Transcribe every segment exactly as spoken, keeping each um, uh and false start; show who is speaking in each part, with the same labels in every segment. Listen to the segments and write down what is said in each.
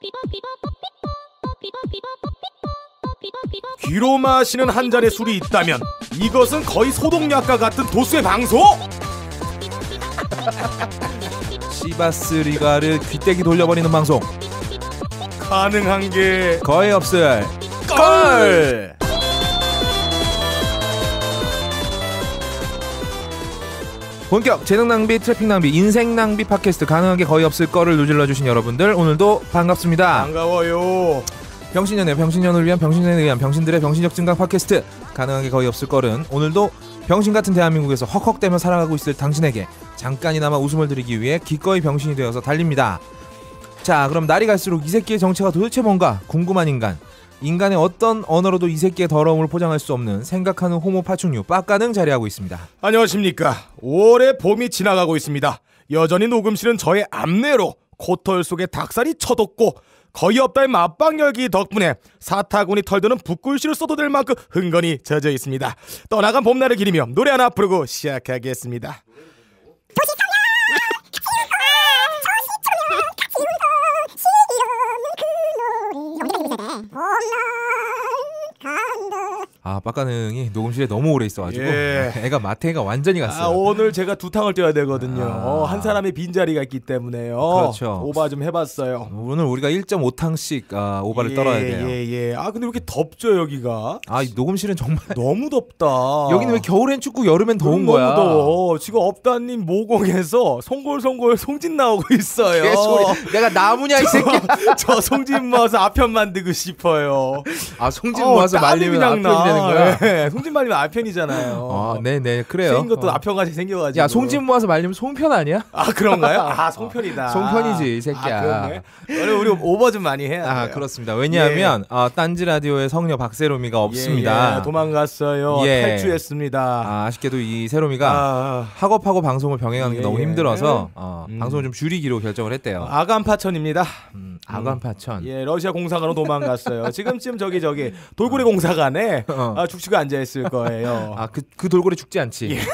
Speaker 1: 귀로 마시는 한 잔의 술이 있다면 이것은 거의 소독약과 같은 도수의 방송.
Speaker 2: 시바스 리가를 귀때기 돌려버리는 방송.
Speaker 1: 가능한 게
Speaker 2: 거의 없을
Speaker 1: 걸.
Speaker 2: 본격 재능 낭비, 트래픽 낭비, 인생 낭비 팟캐스트 가능하게 거의 없을 거를 누질러 주신 여러분들 오늘도 반갑습니다.
Speaker 1: 반가워요.
Speaker 2: 병신년의 병신년을 위한 병신년에 의한 병신들의 병신력 증강 팟캐스트 가능하게 거의 없을 거는 오늘도 병신 같은 대한민국에서 헉헉대며 살아가고 있을 당신에게 잠깐이나마 웃음을 드리기 위해 기꺼이 병신이 되어서 달립니다. 자, 그럼 날이 갈수록 이 새끼의 정체가 도대체 뭔가 궁금한 인간, 인간의 어떤 언어로도 이 새끼의 더러움을 포장할 수 없는 생각하는 호모 파충류 빡가능 자리하고 있습니다.
Speaker 1: 안녕하십니까. 오월의 봄이 지나가고 있습니다. 여전히 녹음실은 저의 앞내로 코털 속에 닭살이 쳐돋고 거의 없다의 맞방 열기 덕분에 사타구니 털드는 붓글씨를 써도 될 만큼 흥건히 젖어 있습니다. 떠나간 봄날을 기리며 노래 하나 부르고 시작하겠습니다.
Speaker 2: 아, 빡가능이 녹음실에 너무 오래 있어가지고
Speaker 1: 예.
Speaker 2: 애가 마태가 완전히 갔어요.
Speaker 1: 아, 오늘 제가 두 탕을 뛰어야 되거든요.
Speaker 2: 아.
Speaker 1: 어, 한 사람의 빈자리가 있기 때문에요.
Speaker 2: 그렇죠.
Speaker 1: 오바 좀 해봤어요.
Speaker 2: 오늘 우리가 일 점 오 탕씩 아, 오바를
Speaker 1: 예,
Speaker 2: 떨어야 돼요.
Speaker 1: 예, 예. 아, 근데 왜 이렇게 덥죠 여기가?
Speaker 2: 아, 이 녹음실은 정말
Speaker 1: 너무 덥다.
Speaker 2: 여기는 왜 겨울엔 춥고 여름엔 더운
Speaker 1: 너무
Speaker 2: 거야?
Speaker 1: 더워. 지금 업다님 모공에서 송골송골 송진 나오고 있어요.
Speaker 2: 개소리. 내가 나무냐 이 새끼야.
Speaker 1: 저 송진 모아서 아편 만들고 싶어요.
Speaker 2: 아, 송진
Speaker 1: 어,
Speaker 2: 모아서
Speaker 1: 땀이
Speaker 2: 말리면
Speaker 1: 그냥
Speaker 2: 아편이
Speaker 1: 나.
Speaker 2: 되는 거야?
Speaker 1: 네, 송진 말리면 아편이잖아요.
Speaker 2: 아, 네네, 그래요.
Speaker 1: 생긴 것도
Speaker 2: 어.
Speaker 1: 아편같이 생겨가지고.
Speaker 2: 야, 송진 모아서 말리면 송편 아니야?
Speaker 1: 아, 그런가요? 아, 송편이다.
Speaker 2: 송편이지, 이 새끼야.
Speaker 1: 아, 그러네. 우리, 우리 오버 좀 많이 해야 돼요.
Speaker 2: 아, 그렇습니다. 왜냐하면
Speaker 1: 예.
Speaker 2: 아, 딴지 라디오에 성녀 박세롬이가 없습니다.
Speaker 1: 예, 예, 도망갔어요.
Speaker 2: 예.
Speaker 1: 탈주했습니다.
Speaker 2: 아, 아쉽게도 이 세롬이가
Speaker 1: 아,
Speaker 2: 학업하고 방송을 병행하는 게
Speaker 1: 예,
Speaker 2: 너무
Speaker 1: 예.
Speaker 2: 힘들어서 어,
Speaker 1: 음.
Speaker 2: 방송을 좀 줄이기로 결정을 했대요.
Speaker 1: 아간파천입니다.
Speaker 2: 음, 아간파천.
Speaker 1: 예, 러시아 공사관으로 도망갔어요. 지금쯤 저기 저기 돌고래 공사관에
Speaker 2: 어.
Speaker 1: 아, 죽치고 앉아 있을 거예요.
Speaker 2: 아, 그, 그 돌고래 죽지 않지.
Speaker 1: 예.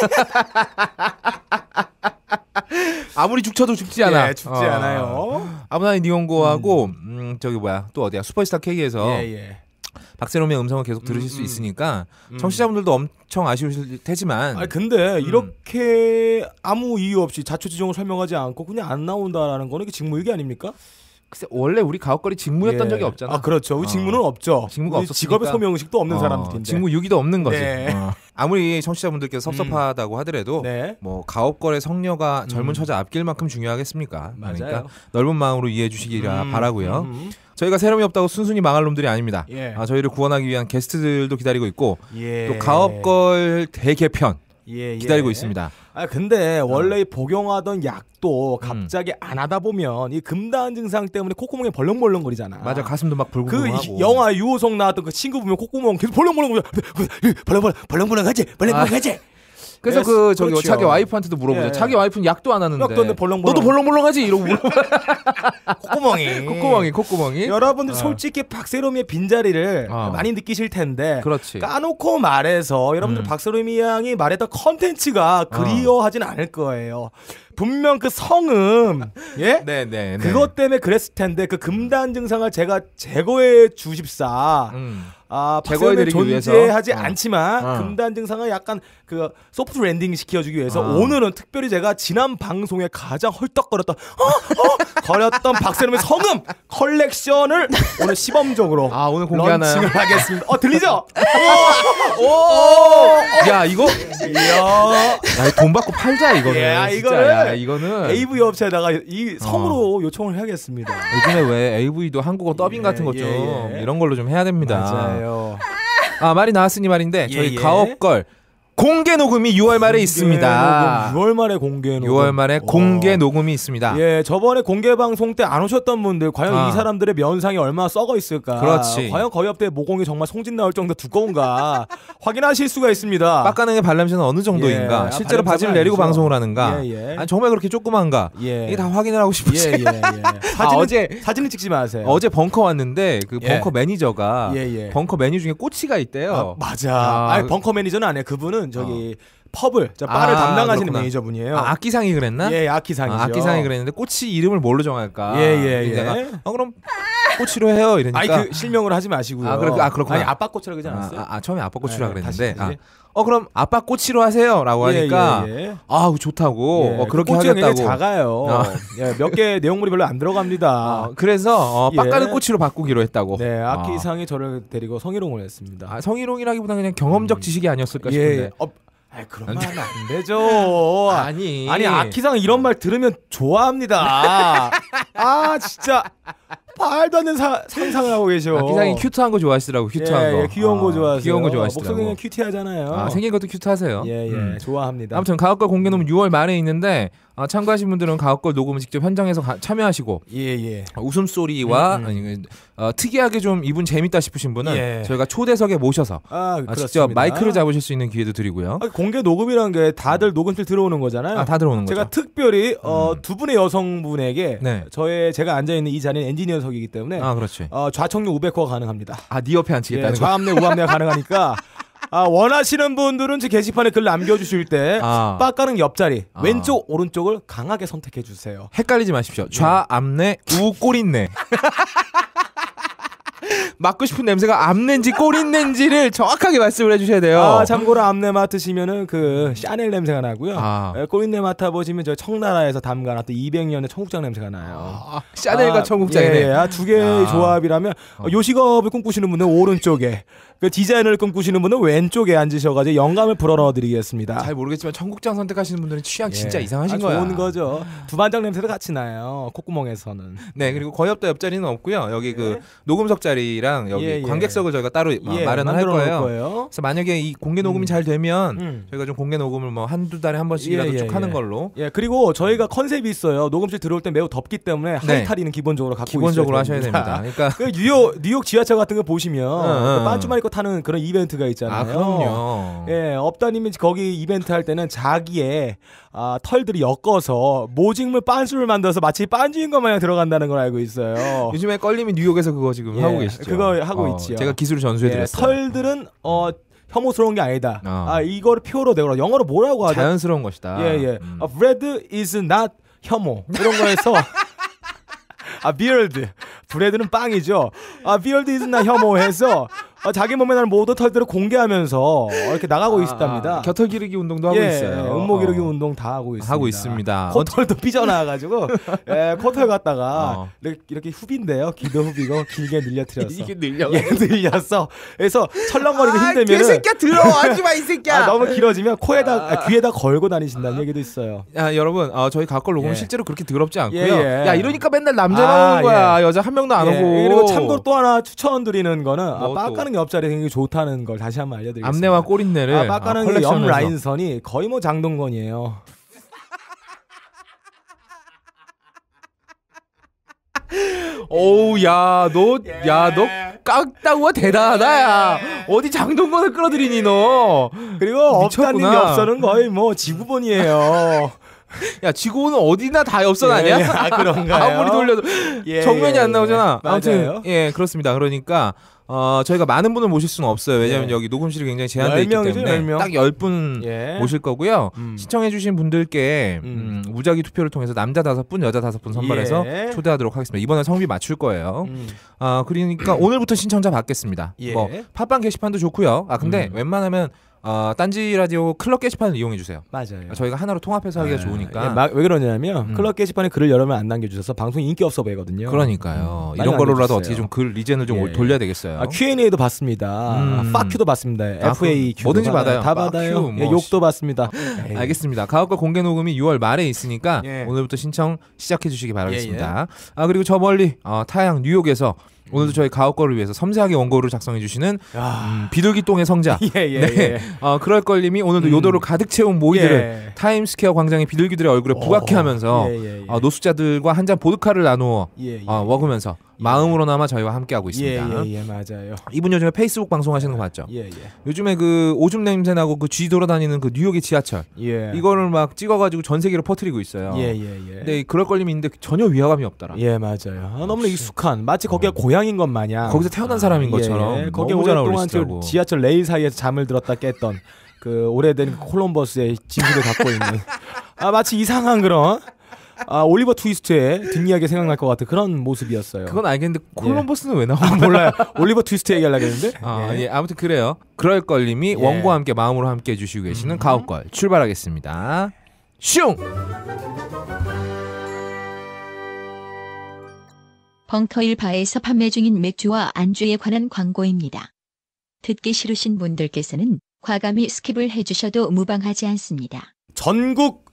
Speaker 2: 아무리 죽쳐도 죽지 않아.
Speaker 1: 예, 죽지 않아요.
Speaker 2: 아브나이 니온고하고 음. 음, 저기 뭐야 또 어디야 슈퍼스타 K에서
Speaker 1: 예, 예.
Speaker 2: 박세롬의 음성을 계속 들으실
Speaker 1: 음,
Speaker 2: 수
Speaker 1: 음.
Speaker 2: 있으니까
Speaker 1: 음.
Speaker 2: 청취자분들도 엄청 아쉬우실 테지만
Speaker 1: 아니 근데
Speaker 2: 음.
Speaker 1: 이렇게 아무 이유 없이 자초지종을 설명하지 않고 그냥 안 나온다라는 거는 이게 직무유기 아닙니까?
Speaker 2: 글쎄 원래 우리 가옥거리 직무였던
Speaker 1: 예.
Speaker 2: 적이 없잖아.
Speaker 1: 아, 그렇죠. 우리
Speaker 2: 어.
Speaker 1: 직무는 없죠.
Speaker 2: 직무가
Speaker 1: 우리
Speaker 2: 없었으니까.
Speaker 1: 직업의 소명의식도 없는
Speaker 2: 어,
Speaker 1: 사람들인데.
Speaker 2: 직무 유기도 없는 거지.
Speaker 1: 네.
Speaker 2: 어. 아무리 청취자분들께서 섭섭하다고 하더라도
Speaker 1: 네.
Speaker 2: 뭐 가옥거래 성녀가 젊은
Speaker 1: 음.
Speaker 2: 처자 앞길 만큼 중요하겠습니까?
Speaker 1: 맞아요.
Speaker 2: 그러니까 넓은 마음으로 이해해 주시기라
Speaker 1: 음,
Speaker 2: 바라고요.
Speaker 1: 음,
Speaker 2: 저희가 세롬이 없다고 순순히 망할 놈들이 아닙니다.
Speaker 1: 예.
Speaker 2: 아, 저희를 구원하기 위한 게스트들도 기다리고 있고
Speaker 1: 예.
Speaker 2: 또 가업걸 대개편
Speaker 1: 예, 예.
Speaker 2: 기다리고 있습니다.
Speaker 1: 아 근데 원래 이 복용하던 약도
Speaker 2: 음.
Speaker 1: 갑자기 안 하다 보면 이 금단 증상 때문에 콧구멍이 벌렁벌렁거리잖아.
Speaker 2: 맞아, 가슴도 막
Speaker 1: 그
Speaker 2: 불구하고.
Speaker 1: 영화 유호성 나왔던 그 친구 보면 콧구멍 계속 벌렁벌렁 벌렁벌렁 벌렁벌렁하지 벌렁벌렁하지.
Speaker 2: 그래서 그 저기
Speaker 1: 그렇죠.
Speaker 2: 자기 와이프한테도 물어보죠.
Speaker 1: 예.
Speaker 2: 자기 와이프는 약도 안 하는데.
Speaker 1: 약도 안 하는데 벌렁벌렁.
Speaker 2: 너도 벌렁벌렁하지? 이러고 물어.
Speaker 1: 콧구멍이.
Speaker 2: 콧구멍이 콧구멍이.
Speaker 1: 여러분들
Speaker 2: 어.
Speaker 1: 솔직히 박세롬이의 빈자리를
Speaker 2: 어.
Speaker 1: 많이 느끼실 텐데.
Speaker 2: 그렇지.
Speaker 1: 까놓고 말해서 여러분들
Speaker 2: 음.
Speaker 1: 박세롬이 양이 말했던 컨텐츠가 그리워하진 않을 거예요. 분명 그 성음 예?
Speaker 2: 네, 네, 네.
Speaker 1: 그것 때문에 그랬을 텐데 그 금단 증상을 제가 제거해 주십사.
Speaker 2: 음.
Speaker 1: 아,
Speaker 2: 제거해드리기
Speaker 1: 박세롬이 존재하지
Speaker 2: 위해서? 어.
Speaker 1: 않지만
Speaker 2: 어.
Speaker 1: 금단 증상을 약간 그 소프트 랜딩 시켜주기 위해서
Speaker 2: 어.
Speaker 1: 오늘은 특별히 제가 지난 방송에 가장 헐떡거렸던 어, 어, 거렸던 박세롬의 성음 컬렉션을 오늘 시범적으로
Speaker 2: 아, 오늘 공개하나요?
Speaker 1: 런칭을 하겠습니다. 어, 들리죠?
Speaker 2: 오! 오! 야, 이거
Speaker 1: 이야.
Speaker 2: 야, 돈 받고 팔자 이거는.
Speaker 1: 야,
Speaker 2: 진짜.
Speaker 1: 이거는
Speaker 2: 야, 이거는
Speaker 1: 에이브이 업체에다가 이 성으로 요청을 해야겠습니다.
Speaker 2: 요즘에 왜 에이브이도 한국어 더빙
Speaker 1: 예,
Speaker 2: 같은 것 좀
Speaker 1: 예, 예.
Speaker 2: 이런 걸로 좀 해야 됩니다.
Speaker 1: 맞아요.
Speaker 2: 아, 말이 나왔으니 말인데 저희
Speaker 1: 예, 예.
Speaker 2: 가업걸 공개 녹음이 유월 말에 있습니다.
Speaker 1: 유월 말에 공개 녹음.
Speaker 2: 유월 말에
Speaker 1: 오.
Speaker 2: 공개 녹음이 있습니다.
Speaker 1: 예, 저번에 공개 방송 때 안 오셨던 분들 과연
Speaker 2: 아.
Speaker 1: 이 사람들의 면상이 얼마나 썩어 있을까?
Speaker 2: 그렇지.
Speaker 1: 과연 거의 업대 모공이 정말 송진 나올 정도 두꺼운가? 확인하실 수가 있습니다.
Speaker 2: 빡가능의 발냄새는 어느 정도인가?
Speaker 1: 예,
Speaker 2: 실제로
Speaker 1: 발냄새가
Speaker 2: 바지를 내리고
Speaker 1: 아니죠.
Speaker 2: 방송을 하는가?
Speaker 1: 예, 예.
Speaker 2: 아니, 정말 그렇게 조그만가?
Speaker 1: 예.
Speaker 2: 이게 다 확인을 하고 싶었지.
Speaker 1: 예, 예, 예. 사진은,
Speaker 2: 아, 어제
Speaker 1: 사진을 찍지 마세요.
Speaker 2: 어제 벙커 왔는데 그
Speaker 1: 예.
Speaker 2: 벙커 매니저가
Speaker 1: 예, 예.
Speaker 2: 벙커 메뉴 중에 꼬치가 있대요.
Speaker 1: 아, 맞아.
Speaker 2: 아,
Speaker 1: 아, 니 벙커 매니저는 안 해. 그분은 저기 펍을 저 바를
Speaker 2: 아,
Speaker 1: 담당하시는
Speaker 2: 그렇구나.
Speaker 1: 매니저분이에요.
Speaker 2: 아, 악기상이 그랬나?
Speaker 1: 예, 악기상이죠.
Speaker 2: 아, 악기상이 그랬는데 꼬치 이름을 뭘로 정할까?
Speaker 1: 예, 예, 예.
Speaker 2: 내가 어 그럼 꼬치로 해요 이러니까.
Speaker 1: 아니 그 실명으로 하지 마시고요.
Speaker 2: 아, 그렇, 아 그렇구나.
Speaker 1: 아니 아빠 꼬치라고 그러지 않았어요?
Speaker 2: 아, 아, 아 처음에 아빠 꼬치라
Speaker 1: 네,
Speaker 2: 그랬는데.
Speaker 1: 다시,
Speaker 2: 아,
Speaker 1: 다시.
Speaker 2: 어 그럼 아빠 꼬치로 하세요라고
Speaker 1: 예,
Speaker 2: 하니까
Speaker 1: 예, 예.
Speaker 2: 아 좋다고
Speaker 1: 예,
Speaker 2: 어, 그렇게
Speaker 1: 그 꼬치가
Speaker 2: 하겠다고.
Speaker 1: 굉장히 작아요.
Speaker 2: 아.
Speaker 1: 예, 몇 개 내용물이 별로 안 들어갑니다.
Speaker 2: 어, 그래서 어,
Speaker 1: 예.
Speaker 2: 빡가는 꼬치로 바꾸기로 했다고.
Speaker 1: 네,
Speaker 2: 아.
Speaker 1: 악기상이 저를 데리고 성희롱을 했습니다.
Speaker 2: 아, 성희롱이라기보다 그냥 경험적
Speaker 1: 음.
Speaker 2: 지식이 아니었을까 싶은데.
Speaker 1: 예, 어, 아 그런 말 하면 안 되죠.
Speaker 2: 아니
Speaker 1: 아니 악기상 이런 말 들으면 좋아합니다. 아 진짜 말도 안 되는 사, 상상을 하고 계셔.
Speaker 2: 악기상이 큐트한 거 좋아하시더라고. 큐트한
Speaker 1: 예,
Speaker 2: 거.
Speaker 1: 예, 귀여운 거
Speaker 2: 아,
Speaker 1: 좋아하세요.
Speaker 2: 귀여운 거 좋아하시더라고.
Speaker 1: 목소리는 큐티하잖아요.
Speaker 2: 아, 생긴 것도 큐트하세요.
Speaker 1: 예, 예,
Speaker 2: 음.
Speaker 1: 좋아합니다.
Speaker 2: 아무튼 가옥걸 공개놓으면 유월 말에 있는데 아, 참가하신 분들은 가옥걸 녹음을 직접 현장에서 가, 참여하시고
Speaker 1: 예, 예.
Speaker 2: 어, 웃음소리와
Speaker 1: 음, 음.
Speaker 2: 아니, 어, 특이하게 좀 이분 재밌다 싶으신 분은
Speaker 1: 예.
Speaker 2: 저희가 초대석에 모셔서
Speaker 1: 아,
Speaker 2: 아,
Speaker 1: 그렇습니다.
Speaker 2: 직접 마이크를 잡으실 수 있는 기회도 드리고요.
Speaker 1: 아, 공개 녹음이라는 게 다들 녹음실 들어오는 거잖아요.
Speaker 2: 아, 다 들어오는 거죠.
Speaker 1: 제가 특별히 어,
Speaker 2: 음.
Speaker 1: 두 분의 여성분에게
Speaker 2: 네.
Speaker 1: 저의 제가 앉아 있는 이 자리는 엔지니어석이기 때문에
Speaker 2: 아, 그렇지.
Speaker 1: 어, 좌청류 우백호가 가능합니다.
Speaker 2: 아, 네 옆에 앉히겠다는
Speaker 1: 예,
Speaker 2: 거.
Speaker 1: 좌압내 우압내가 가능하니까 아, 원하시는 분들은 제 게시판에 글 남겨주실 때
Speaker 2: 아.
Speaker 1: 빡가는 옆자리
Speaker 2: 아.
Speaker 1: 왼쪽 오른쪽을 강하게 선택해 주세요.
Speaker 2: 헷갈리지 마십시오. 좌앞내 우꼬린내. 맡고 싶은 냄새가 앞내인지 꼬린내인지를 정확하게 말씀을 해주셔야 돼요.
Speaker 1: 아, 참고로 앞내 맡으시면은 그 샤넬 냄새가 나고요.
Speaker 2: 아.
Speaker 1: 예, 꼬린내 맡아 보시면 저 청나라에서 담가놨던 이백 년의 청국장 냄새가 나요.
Speaker 2: 아, 샤넬과
Speaker 1: 아,
Speaker 2: 청국장이네.
Speaker 1: 예, 아, 두 개의
Speaker 2: 아.
Speaker 1: 조합이라면 어, 요식업을 꿈꾸시는 분은 오른쪽에, 그 디자인을 꿈꾸시는 분은 왼쪽에 앉으셔가지고 영감을 불어넣어드리겠습니다.
Speaker 2: 잘 모르겠지만 청국장 선택하시는 분들은 취향 진짜
Speaker 1: 예.
Speaker 2: 이상하신
Speaker 1: 아,
Speaker 2: 거야.
Speaker 1: 좋은 거죠. 두반장 냄새도 같이 나요. 콧구멍에서는.
Speaker 2: 네, 그리고 거의 없다 옆자리는 없고요. 여기 그 녹음석 자리랑 여기
Speaker 1: 예, 예.
Speaker 2: 관객석을 저희가 따로 마-
Speaker 1: 예,
Speaker 2: 마련을 할
Speaker 1: 만들어 놓을
Speaker 2: 거예요.
Speaker 1: 거예요.
Speaker 2: 그래서 만약에 이 공개 녹음이
Speaker 1: 음.
Speaker 2: 잘 되면
Speaker 1: 음.
Speaker 2: 저희가 좀 공개 녹음을 뭐 한두 달에 한 번씩이라도
Speaker 1: 예, 예,
Speaker 2: 쭉 하는
Speaker 1: 예.
Speaker 2: 걸로
Speaker 1: 예, 그리고 저희가 컨셉이 있어요. 녹음실 들어올 때 매우 덥기 때문에
Speaker 2: 네.
Speaker 1: 하이타리는 기본적으로 갖고
Speaker 2: 기본적으로
Speaker 1: 있어야
Speaker 2: 하셔야 됩니다. 그러니까
Speaker 1: 그 뉴욕 뉴욕 지하철 같은 거 보시면
Speaker 2: 응,
Speaker 1: 그 반주만 입고 타는 그런 이벤트가 있잖아요.
Speaker 2: 아, 그럼요.
Speaker 1: 예, 업다님이 거기 이벤트 할 때는 자기의 아, 털들이 엮어서 모직물 빤수를 만들어서 마치 빤주인 것 마냥 들어간다는 걸 알고 있어요.
Speaker 2: 요즘에 껄림이 뉴욕에서 그거 지금
Speaker 1: 예,
Speaker 2: 하고 계시죠.
Speaker 1: 그거 하고
Speaker 2: 어,
Speaker 1: 있지요.
Speaker 2: 제가 기술을 전수해
Speaker 1: 예,
Speaker 2: 드렸어요.
Speaker 1: 털들은 어 혐오스러운 게 아니다.
Speaker 2: 어.
Speaker 1: 아, 이거를 표로 내거라. 영어로 뭐라고 하죠?
Speaker 2: 자연스러운 것이다.
Speaker 1: 예, 예.
Speaker 2: 음.
Speaker 1: 아, bread is not 혐오. 이런 거에서 아, beard. 브레드는 빵이죠. 아, beard is not 혐오해서 아, 자기 몸에 날 모든 털들을 공개하면서 이렇게 나가고
Speaker 2: 아,
Speaker 1: 있답니다.
Speaker 2: 아, 겨털 기르기 운동도 하고
Speaker 1: 예,
Speaker 2: 있어요.
Speaker 1: 음모 기르기
Speaker 2: 어.
Speaker 1: 운동 다 하고 있습니다.
Speaker 2: 하고 있습니다.
Speaker 1: 코털도 삐져나와가지고 예, 코털 갖다가
Speaker 2: 어.
Speaker 1: 이렇게, 이렇게 후비인데요. 귀도 후비고 길게 늘려뜨렸어.
Speaker 2: 이게 늘려.
Speaker 1: 예, 늘렸어. 그래서 철렁거리고
Speaker 2: 아,
Speaker 1: 힘들면은
Speaker 2: 개새끼야 들어와지 마 이 새끼야.
Speaker 1: 아, 너무 길어지면 코에다 아, 귀에다 걸고 다니신다는 얘기도 있어요.
Speaker 2: 야 여러분 어, 저희 가걸 녹음
Speaker 1: 예.
Speaker 2: 실제로 그렇게 더럽지 않고요.
Speaker 1: 예, 예.
Speaker 2: 야 이러니까 맨날 남자만
Speaker 1: 아,
Speaker 2: 오는 거야.
Speaker 1: 예.
Speaker 2: 여자 한 명도 안
Speaker 1: 예,
Speaker 2: 오고.
Speaker 1: 그리고 참고로 또 하나 추천드리는 거는 아,
Speaker 2: 뭐 또?
Speaker 1: 빡가는 옆자리 굉장히 좋다는 걸 다시 한번 알려드리겠습니다.
Speaker 2: 앞내와 꼬린내를
Speaker 1: 아, 빡가는
Speaker 2: 아,
Speaker 1: 그 옆
Speaker 2: 컬렉션에서.
Speaker 1: 라인선이 거의 뭐 장동건이에요.
Speaker 2: 어우 야너 야 너 깍다구가 대단하다 야. 어디 장동건을 끌어들이니 너.
Speaker 1: 그리고 업다님
Speaker 2: 미쳤구나.
Speaker 1: 엽서는 거의 뭐 지구본이에요.
Speaker 2: 야 지구는 어디나 다 엽선
Speaker 1: 예,
Speaker 2: 아니야?
Speaker 1: 예, 아, 그런가요?
Speaker 2: 아무리 돌려도
Speaker 1: 예,
Speaker 2: 정면이
Speaker 1: 예,
Speaker 2: 안 나오잖아.
Speaker 1: 예.
Speaker 2: 아무튼
Speaker 1: 맞아요.
Speaker 2: 예 그렇습니다. 그러니까 어 저희가 많은 분을 모실 수는 없어요. 왜냐하면
Speaker 1: 예.
Speaker 2: 여기 녹음실이 굉장히 제한되어 있기
Speaker 1: 열 명이죠,
Speaker 2: 때문에
Speaker 1: 열 명.
Speaker 2: 딱 열 분
Speaker 1: 예.
Speaker 2: 모실 거고요.
Speaker 1: 음.
Speaker 2: 시청해주신 분들께
Speaker 1: 음.
Speaker 2: 음, 무작위 투표를 통해서 남자 다섯 분, 여자 다섯 분 선발해서
Speaker 1: 예.
Speaker 2: 초대하도록 하겠습니다. 이번에 성비 맞출 거예요.
Speaker 1: 음.
Speaker 2: 아 그러니까 오늘부터 신청자 받겠습니다.
Speaker 1: 예.
Speaker 2: 뭐 팟빵 게시판도 좋고요. 아 근데
Speaker 1: 음.
Speaker 2: 웬만하면 어, 딴지 라디오 클럽 게시판을 이용해 주세요.
Speaker 1: 맞아요.
Speaker 2: 저희가 하나로 통합해서 하기가
Speaker 1: 아,
Speaker 2: 좋으니까.
Speaker 1: 예, 막, 왜 그러냐면
Speaker 2: 음.
Speaker 1: 클럽 게시판에 글을 여러 명 안 남겨주셔서 방송이 인기 없어 보이거든요.
Speaker 2: 그러니까요.
Speaker 1: 음,
Speaker 2: 이런
Speaker 1: 많이
Speaker 2: 거로라도
Speaker 1: 남겨주세요.
Speaker 2: 어떻게 좀 글 리젠을 좀
Speaker 1: 예,
Speaker 2: 돌려야 되겠어요.
Speaker 1: 아, 큐 앤 에이도 받습니다.
Speaker 2: 음.
Speaker 1: 파큐도 받습니다.
Speaker 2: 아,
Speaker 1: 에프에이큐 도
Speaker 2: 뭐든지 받아요.
Speaker 1: 다
Speaker 2: 빡큐,
Speaker 1: 받아요.
Speaker 2: 뭐,
Speaker 1: 예, 욕도 받습니다. 에이.
Speaker 2: 알겠습니다. 가옥과 공개 녹음이 유월 말에 있으니까
Speaker 1: 예.
Speaker 2: 오늘부터 신청 시작해 주시기 바라겠습니다. 아 그리고 저 멀리 어, 타양 뉴욕에서 오늘도 저희 가옥거를 위해서 섬세하게 원고를 작성해 주시는 음, 비둘기똥의 성자
Speaker 1: 예, 예,
Speaker 2: 네.
Speaker 1: 예.
Speaker 2: 어, 그럴 걸님이 오늘도
Speaker 1: 음.
Speaker 2: 요도를 가득 채운 모이들을
Speaker 1: 예.
Speaker 2: 타임스퀘어 광장의 비둘기들의 얼굴에 부각해 하면서
Speaker 1: 예, 예, 예.
Speaker 2: 어, 노숙자들과 한 잔 보드카를 나누어
Speaker 1: 예, 예.
Speaker 2: 어, 먹으면서 마음으로나마 저희와 함께하고 있습니다.
Speaker 1: 예, 예, 예, 맞아요.
Speaker 2: 이분 요즘에 페이스북 방송하시는 거 맞죠?
Speaker 1: 예, 예.
Speaker 2: 요즘에 그 오줌 냄새 나고 그 쥐 돌아다니는 그 뉴욕의 지하철
Speaker 1: 예.
Speaker 2: 이거를 막 찍어가지고 전 세계로 퍼뜨리고 있어요.
Speaker 1: 예, 예, 예.
Speaker 2: 근데 그럴 걸림이 있는데 전혀 위화감이 없더라.
Speaker 1: 예, 맞아요. 아, 너무나 익숙한 마치 거기가 고향인 것 마냥
Speaker 2: 거기서 태어난 사람인
Speaker 1: 예,
Speaker 2: 것처럼
Speaker 1: 예. 거기에
Speaker 2: 너무 잘
Speaker 1: 오랫동안 저
Speaker 2: 어울리시더라고.
Speaker 1: 지하철 레일 사이에서 잠을 들었다 깼던 그 오래된 콜럼버스의 진실을 갖고 있는 아 마치 이상한 그런 아 올리버 트위스트의 뒷이야기 생각날 것 같은 그런 모습이었어요.
Speaker 2: 그건 알겠는데 콜럼버스는 예. 왜 나오는
Speaker 1: 아, 몰라요. 올리버 트위스트 얘기하려고 했는데.
Speaker 2: 아, 예. 예. 아무튼 그래요. 그럴걸님이 예. 원고와 함께 마음으로 함께 해주시고 계시는 음. 가옥걸 출발하겠습니다. 슝!
Speaker 3: 벙커일 바에서 판매 중인 맥주와 안주에 관한 광고입니다. 듣기 싫으신 분들께서는 과감히 스킵을 해주셔도 무방하지 않습니다.
Speaker 1: 전국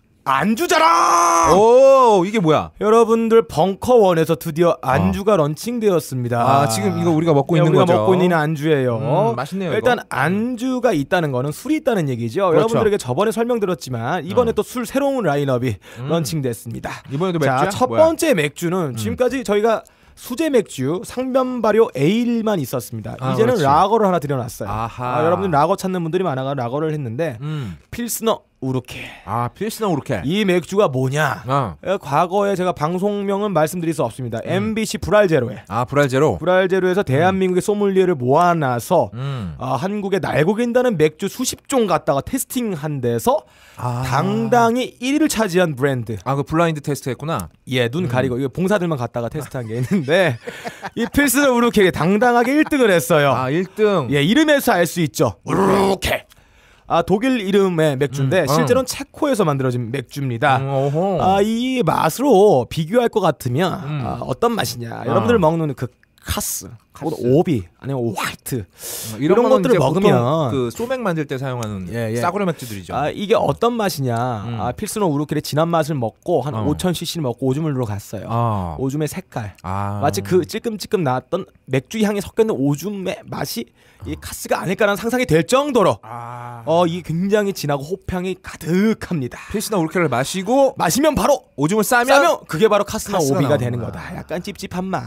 Speaker 1: 안주자랑!
Speaker 2: 오, 이게 뭐야?
Speaker 1: 여러분들 벙커원에서 드디어 안주가 어. 런칭되었습니다.
Speaker 2: 아, 지금 이거 우리가 먹고
Speaker 1: 네,
Speaker 2: 있는
Speaker 1: 우리가
Speaker 2: 거죠?
Speaker 1: 먹고 있는 안주예요.
Speaker 2: 음, 맛있네요.
Speaker 1: 일단
Speaker 2: 이거.
Speaker 1: 안주가 있다는 거는 술이 있다는 얘기죠. 그렇죠. 여러분들에게 저번에 설명드렸지만 이번에 어. 또 술 새로운 라인업이 음. 런칭됐습니다.
Speaker 2: 이번에도 맥주야?
Speaker 1: 자, 첫
Speaker 2: 뭐야?
Speaker 1: 번째 맥주는 음. 지금까지 저희가 수제 맥주 상변 발효 에일만 있었습니다.
Speaker 2: 아,
Speaker 1: 이제는
Speaker 2: 그렇지.
Speaker 1: 라거를 하나 들여놨어요.
Speaker 2: 아,
Speaker 1: 여러분들 라거 찾는 분들이 많아가 라거를 했는데
Speaker 2: 음.
Speaker 1: 필스너 우르케.
Speaker 2: 아, 필스너 우르케.
Speaker 1: 이 맥주가 뭐냐?
Speaker 2: 어.
Speaker 1: 과거에 제가 방송명은 말씀드릴 수 없습니다. 음. 엠비씨 브랄제로에.
Speaker 2: 아, 브랄제로.
Speaker 1: 브랄제로에서 대한민국의 소믈리에를 모아놔서
Speaker 2: 음.
Speaker 1: 아, 한국에 날고 긴다는 맥주 수십 종 갖다가 테스팅한 데서 아. 당당히 일 위를 차지한 브랜드.
Speaker 2: 아, 그 블라인드 테스트 했구나.
Speaker 1: 예, 눈 음. 가리고 이거 봉사들만 갖다가 테스트한 게 있는데 이 필스너 우르케 당당하게 일 등을 했어요.
Speaker 2: 아, 일 등.
Speaker 1: 예, 이름에서 알 수 있죠. 우르케. 아, 독일 이름의 맥주인데
Speaker 2: 음,
Speaker 1: 실제로는
Speaker 2: 어.
Speaker 1: 체코에서 만들어진 맥주입니다.
Speaker 2: 음,
Speaker 1: 아, 이 맛으로 비교할 것 같으면
Speaker 2: 음.
Speaker 1: 아, 어떤 맛이냐?
Speaker 2: 어.
Speaker 1: 여러분들 먹는 그 카스, 카스. 오비 아니면 화이트
Speaker 2: 어,
Speaker 1: 이런, 이런 것들을 먹으면
Speaker 2: 그 소맥 만들 때 사용하는
Speaker 1: 예, 예.
Speaker 2: 싸구려 맥주들이죠.
Speaker 1: 아, 이게 어떤 맛이냐?
Speaker 2: 음.
Speaker 1: 아, 필스너 우르케의 진한 맛을 먹고 한
Speaker 2: 어.
Speaker 1: 오천 씨씨를 먹고 오줌을 누러 갔어요.
Speaker 2: 아.
Speaker 1: 오줌의 색깔
Speaker 2: 아.
Speaker 1: 마치 그 찔끔찔끔 나왔던 맥주 향이 섞여 있는 오줌의 맛이 이 카스가 아닐까라는 상상이 될 정도로
Speaker 2: 아.
Speaker 1: 어, 이 굉장히 진하고 호평이 가득합니다.
Speaker 2: 필스너 우르케를 마시고
Speaker 1: 마시면 바로
Speaker 2: 오줌을 싸면,
Speaker 1: 싸면 그게 바로 카스나 오비가 되는
Speaker 2: 나오는구나.
Speaker 1: 거다. 약간 찝찝한 맛.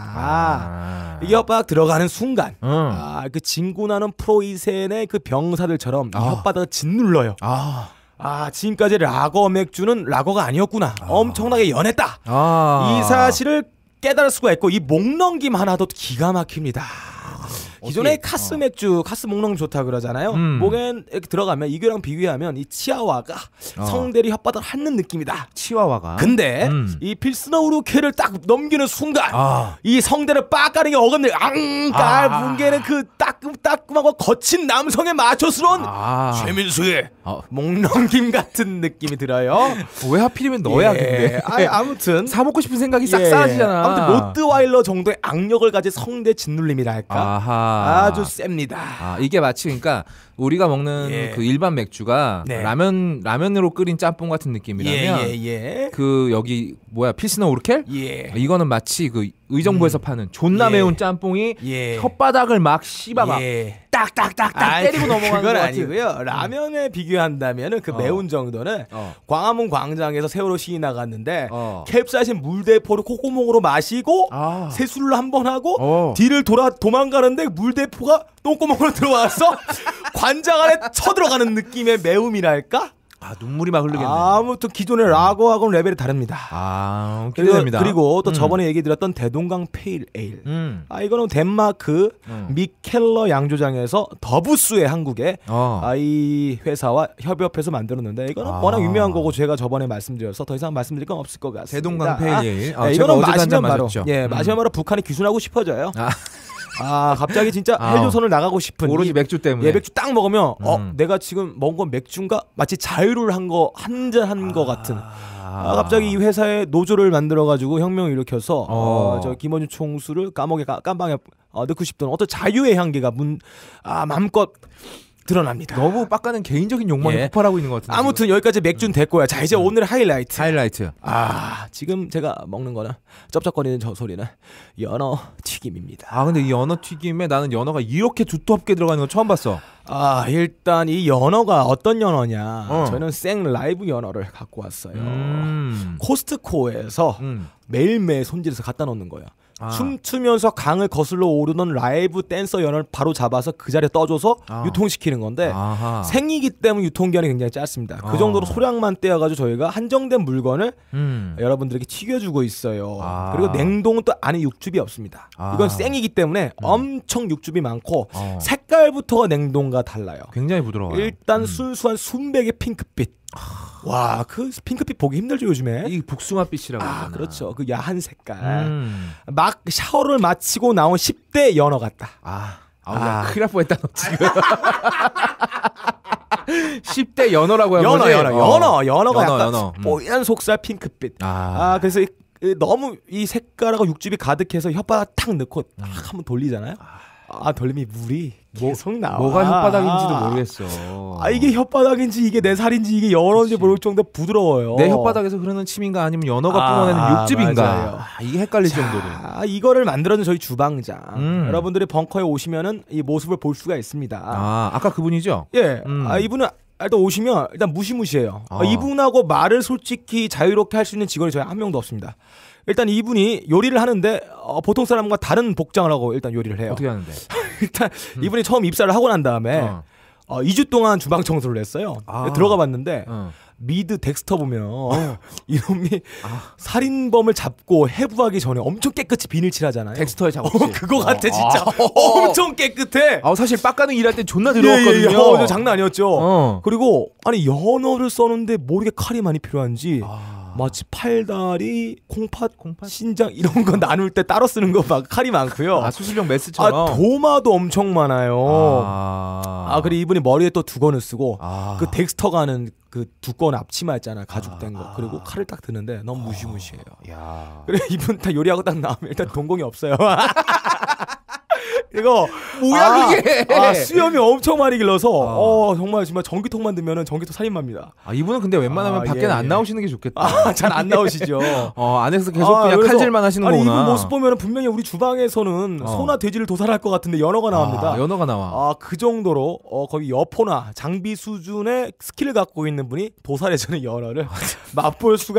Speaker 2: 아.
Speaker 1: 이게 혓바닥 들어가는 순간
Speaker 2: 음.
Speaker 1: 아, 그 진군하는 프로이센의 그 병사들처럼
Speaker 2: 아.
Speaker 1: 혓바닥을 짓눌러요.
Speaker 2: 아.
Speaker 1: 아, 지금까지 라거 맥주는 라거가 아니었구나.
Speaker 2: 아.
Speaker 1: 엄청나게 연했다.
Speaker 2: 아.
Speaker 1: 이 사실을 깨달을 수가 있고 이 목넘김 하나도 기가 막힙니다. 기존의
Speaker 2: 어떻게,
Speaker 1: 카스
Speaker 2: 어.
Speaker 1: 맥주, 카스 목넘 좋다 그러잖아요.
Speaker 2: 음.
Speaker 1: 목에 이렇게 들어가면 이거랑 비교하면 이 치아와가
Speaker 2: 어.
Speaker 1: 성대리 혓바닥을 핥는 느낌이다.
Speaker 2: 치와와가.
Speaker 1: 근데
Speaker 2: 음.
Speaker 1: 이 필스너 우르케를 딱 넘기는 순간
Speaker 2: 아.
Speaker 1: 이 성대를 빡가르게 어금니 앙깔
Speaker 2: 아.
Speaker 1: 뭉개는 그 따끔따끔하고 거친 남성의 마초스러운
Speaker 2: 아.
Speaker 1: 최민수의
Speaker 2: 어.
Speaker 1: 목넘김 같은 느낌이 들어요.
Speaker 2: 왜 하필이면 너야
Speaker 1: 예.
Speaker 2: 근데.
Speaker 1: 아, 아무튼
Speaker 2: 사 먹고 싶은 생각이 싹
Speaker 1: 예.
Speaker 2: 사라지잖아.
Speaker 1: 아무튼 로트와일러 정도의 악력을 가진 성대 짓눌림이랄까.
Speaker 2: 아하.
Speaker 1: 아주 셉니다.
Speaker 2: 아, 이게 마치 그러니까 우리가 먹는
Speaker 1: 예.
Speaker 2: 그 일반 맥주가
Speaker 1: 네.
Speaker 2: 라면 라면으로 끓인 짬뽕 같은 느낌이라면
Speaker 1: 예, 예, 예.
Speaker 2: 그 여기 뭐야 필스너 우르켈?
Speaker 1: 예.
Speaker 2: 이거는 마치 그 의정부에서
Speaker 1: 음.
Speaker 2: 파는 존나
Speaker 1: 예.
Speaker 2: 매운 짬뽕이
Speaker 1: 예.
Speaker 2: 혓바닥을 막 씹어봐.
Speaker 1: 예.
Speaker 2: 딱딱딱딱
Speaker 1: 아이,
Speaker 2: 때리고
Speaker 1: 그-
Speaker 2: 넘어가는
Speaker 1: 그건
Speaker 2: 거
Speaker 1: 아니고요. 라면에 비교한다면은 그
Speaker 2: 어.
Speaker 1: 매운 정도는
Speaker 2: 어.
Speaker 1: 광화문 광장에서 세월호 시위 나갔는데
Speaker 2: 어.
Speaker 1: 캡사이신 물대포를 콧구멍으로 마시고
Speaker 2: 아.
Speaker 1: 세수를 한 번 하고
Speaker 2: 어.
Speaker 1: 뒤를 돌아 도망가는데 물대포가 똥구멍으로 들어와서 관장 안에 쳐들어가는 느낌의 매움이랄까?
Speaker 2: 아, 눈물이 막 흐르겠네.
Speaker 1: 아무튼 기존의 라거하고는 레벨이 다릅니다.
Speaker 2: 아,
Speaker 1: 그리고,
Speaker 2: 기대됩니다.
Speaker 1: 그리고 또
Speaker 2: 음.
Speaker 1: 저번에 얘기 드렸던 대동강 페일 에일.
Speaker 2: 음.
Speaker 1: 아, 이거는 덴마크
Speaker 2: 음.
Speaker 1: 미켈러 양조장에서 더부스의 한국에
Speaker 2: 어.
Speaker 1: 아, 이 회사와 협업해서 만들었는데 이거는
Speaker 2: 아.
Speaker 1: 워낙 유명한 거고 제가 저번에 말씀드려서 더 이상 말씀드릴 건 없을 것 같습니다.
Speaker 2: 대동강 페일 에일. 아,
Speaker 1: 네,
Speaker 2: 제가
Speaker 1: 이거는
Speaker 2: 어제도 한잔
Speaker 1: 마시면 바로
Speaker 2: 마셨죠.
Speaker 1: 예,
Speaker 2: 음.
Speaker 1: 마시면 바로 북한이 귀순하고 싶어져요.
Speaker 2: 아.
Speaker 1: 아, 갑자기 진짜
Speaker 2: 아.
Speaker 1: 헬조선을 나가고 싶은
Speaker 2: 오로지
Speaker 1: 이-
Speaker 2: 맥주 때문에.
Speaker 1: 예, 맥주 딱 먹으면 어,
Speaker 2: 음.
Speaker 1: 내가 지금 먹은 건 맥주인가? 마치 자유를 한 거 한 잔 한 거 같은. 아, 갑자기 이 회사에 노조를 만들어 가지고 혁명을 일으켜서
Speaker 2: 어.
Speaker 1: 어, 저 김원준 총수를 감옥에 가, 깜방에 어, 넣고 싶던 어떤 자유의 향기가 문 아, 마음껏 드러납니다.
Speaker 2: 너무 빡가는 개인적인 욕망이
Speaker 1: 예.
Speaker 2: 폭발하고 있는 것 같은데.
Speaker 1: 아무튼 여기까지 맥주는 됐고요. 자, 이제 오늘의 하이라이트.
Speaker 2: 하이라이트.
Speaker 1: 아, 지금 제가 먹는 거는 쩝쩝거리는 저 소리는 연어 튀김입니다.
Speaker 2: 아, 근데 이 연어 튀김에 나는 연어가 이렇게 두텁게 들어가는 거 처음 봤어.
Speaker 1: 아, 일단 이 연어가 어떤 연어냐?
Speaker 2: 어.
Speaker 1: 저는 생 라이브 연어를 갖고 왔어요.
Speaker 2: 음.
Speaker 1: 코스트코에서
Speaker 2: 음.
Speaker 1: 매일매일 손질해서 갖다 놓는 거예요.
Speaker 2: 아.
Speaker 1: 춤추면서 강을 거슬러 오르던 라이브 댄서 연어를 바로 잡아서 그 자리에 떠줘서
Speaker 2: 아.
Speaker 1: 유통시키는 건데
Speaker 2: 아하.
Speaker 1: 생이기 때문에 유통기한이 굉장히 짧습니다. 그
Speaker 2: 아.
Speaker 1: 정도로 소량만 떼어가지고 저희가 한정된 물건을
Speaker 2: 음.
Speaker 1: 여러분들에게 튀겨주고 있어요.
Speaker 2: 아.
Speaker 1: 그리고 냉동은 또 안에 육즙이 없습니다.
Speaker 2: 아.
Speaker 1: 이건 생이기 때문에
Speaker 2: 음.
Speaker 1: 엄청 육즙이 많고
Speaker 2: 어.
Speaker 1: 색깔부터가 냉동과 달라요.
Speaker 2: 굉장히 부드러워요.
Speaker 1: 일단
Speaker 2: 음.
Speaker 1: 순수한 순백의 핑크빛. 와, 그 핑크빛 보기 힘들죠 요즘에.
Speaker 2: 이 복숭아빛이라고
Speaker 1: 아,
Speaker 2: 하잖아.
Speaker 1: 그렇죠. 그 야한 색깔.
Speaker 2: 음.
Speaker 1: 막 샤워를 마치고 나온 십 대 연어 같다.
Speaker 2: 아, 아,
Speaker 1: 아.
Speaker 2: 큰일 날 뻔했다 너 지금. 십 대 연어라고 한
Speaker 1: 연어,
Speaker 2: 거지?
Speaker 1: 연어,
Speaker 2: 어.
Speaker 1: 연어, 연어가
Speaker 2: 연어,
Speaker 1: 약간
Speaker 2: 연어. 음.
Speaker 1: 뽀얀 속살 핑크빛.
Speaker 2: 아,
Speaker 1: 아, 그래서 이, 이, 너무 이 색깔하고 육즙이 가득해서 혓바닥 탁 넣고 딱 한번 돌리잖아요. 아, 돌림이 물이 계속 나와.
Speaker 2: 뭐가 혓바닥인지도 모르겠어.
Speaker 1: 아, 이게 혓바닥인지 이게 내 살인지 이게 연어인지
Speaker 2: 그치.
Speaker 1: 모를 정도로 부드러워요.
Speaker 2: 내 혓바닥에서 흐르는 침인가 아니면 연어가
Speaker 1: 아,
Speaker 2: 뿜어내는 육즙인가.
Speaker 1: 맞아요.
Speaker 2: 아, 이게 헷갈릴
Speaker 1: 자,
Speaker 2: 정도로.
Speaker 1: 이거를 만들어준 저희 주방장.
Speaker 2: 음.
Speaker 1: 여러분들이 벙커에 오시면은 이 모습을 볼 수가 있습니다.
Speaker 2: 아, 아까 그분이죠?
Speaker 1: 예,
Speaker 2: 음.
Speaker 1: 아, 이분은 일단 오시면 일단 무시무시해요.
Speaker 2: 아.
Speaker 1: 아, 이분하고 말을 솔직히 자유롭게 할 수 있는 직원이 저희 한 명도 없습니다. 일단 이분이 요리를 하는데 어, 보통 사람과 다른 복장을 하고 일단 요리를 해요.
Speaker 2: 어떻게 하는데?
Speaker 1: 일단 이분이 처음 입사를 하고 난 다음에
Speaker 2: 어.
Speaker 1: 어, 이 주 동안 주방 청소를 했어요.
Speaker 2: 아.
Speaker 1: 들어가 봤는데
Speaker 2: 어.
Speaker 1: 미드 덱스터 보면 이놈이 살인범을 잡고 해부하기 전에 엄청 깨끗이 비닐 칠하잖아요.
Speaker 2: 덱스터의 작업실.
Speaker 1: 어, 그거 같아 진짜.
Speaker 2: 아.
Speaker 1: 엄청 깨끗해.
Speaker 2: 아, 사실 빡가는 일할 때 존나
Speaker 1: 예, 예,
Speaker 2: 더러웠거든요.
Speaker 1: 예. 어, 저 장난 아니었죠.
Speaker 2: 어.
Speaker 1: 그리고 아니 연어를 써는데 뭐 이렇게 칼이 많이 필요한지
Speaker 2: 아.
Speaker 1: 마치 팔다리, 콩팥,
Speaker 2: 콩팥?
Speaker 1: 신장 이런 거 나눌 때 따로 쓰는 거 막 칼이 많고요.
Speaker 2: 아, 수술용
Speaker 1: 아,
Speaker 2: 메스처럼.
Speaker 1: 도마도 엄청 많아요.
Speaker 2: 아,
Speaker 1: 아, 그리고 이분이 머리에 또 두건을 쓰고
Speaker 2: 아.
Speaker 1: 그 덱스터가 하는 그 두꺼운 앞치마 있잖아 가죽된 거.
Speaker 2: 아.
Speaker 1: 그리고 칼을 딱 드는데 너무 무시무시해요.
Speaker 2: 야.
Speaker 1: 그래 이분 다 요리하고 딱 나오면 일단 동공이 없어요. 이거
Speaker 2: 뭐야,
Speaker 1: 아,
Speaker 2: 그게?
Speaker 1: 아, 수염이 엄청 많이 길러서
Speaker 2: 아.
Speaker 1: 어 정말 정말 전기통만 들면은 전기통 살인마입니다.
Speaker 2: 아, 이분은 근데 웬만하면
Speaker 1: 아,
Speaker 2: 밖에는
Speaker 1: 예,
Speaker 2: 안
Speaker 1: 예.
Speaker 2: 나오시는 게 좋겠다.
Speaker 1: 아, 잘 안 나오시죠.
Speaker 2: 어, 안에서 계속
Speaker 1: 아,
Speaker 2: 그냥
Speaker 1: 그래서,
Speaker 2: 칼질만 하시는
Speaker 1: 아니,
Speaker 2: 거구나.
Speaker 1: 이분 모습 보면은 분명히 우리 주방에서는
Speaker 2: 어.
Speaker 1: 소나 돼지를 도살할 것 같은데 연어가 나옵니다.
Speaker 2: 아, 연어가 나와.
Speaker 1: 아, 그 정도로 어, 거기 여포나 장비 수준의 스킬을 갖고 있는 분이 도살해주는 연어를 맛볼 수가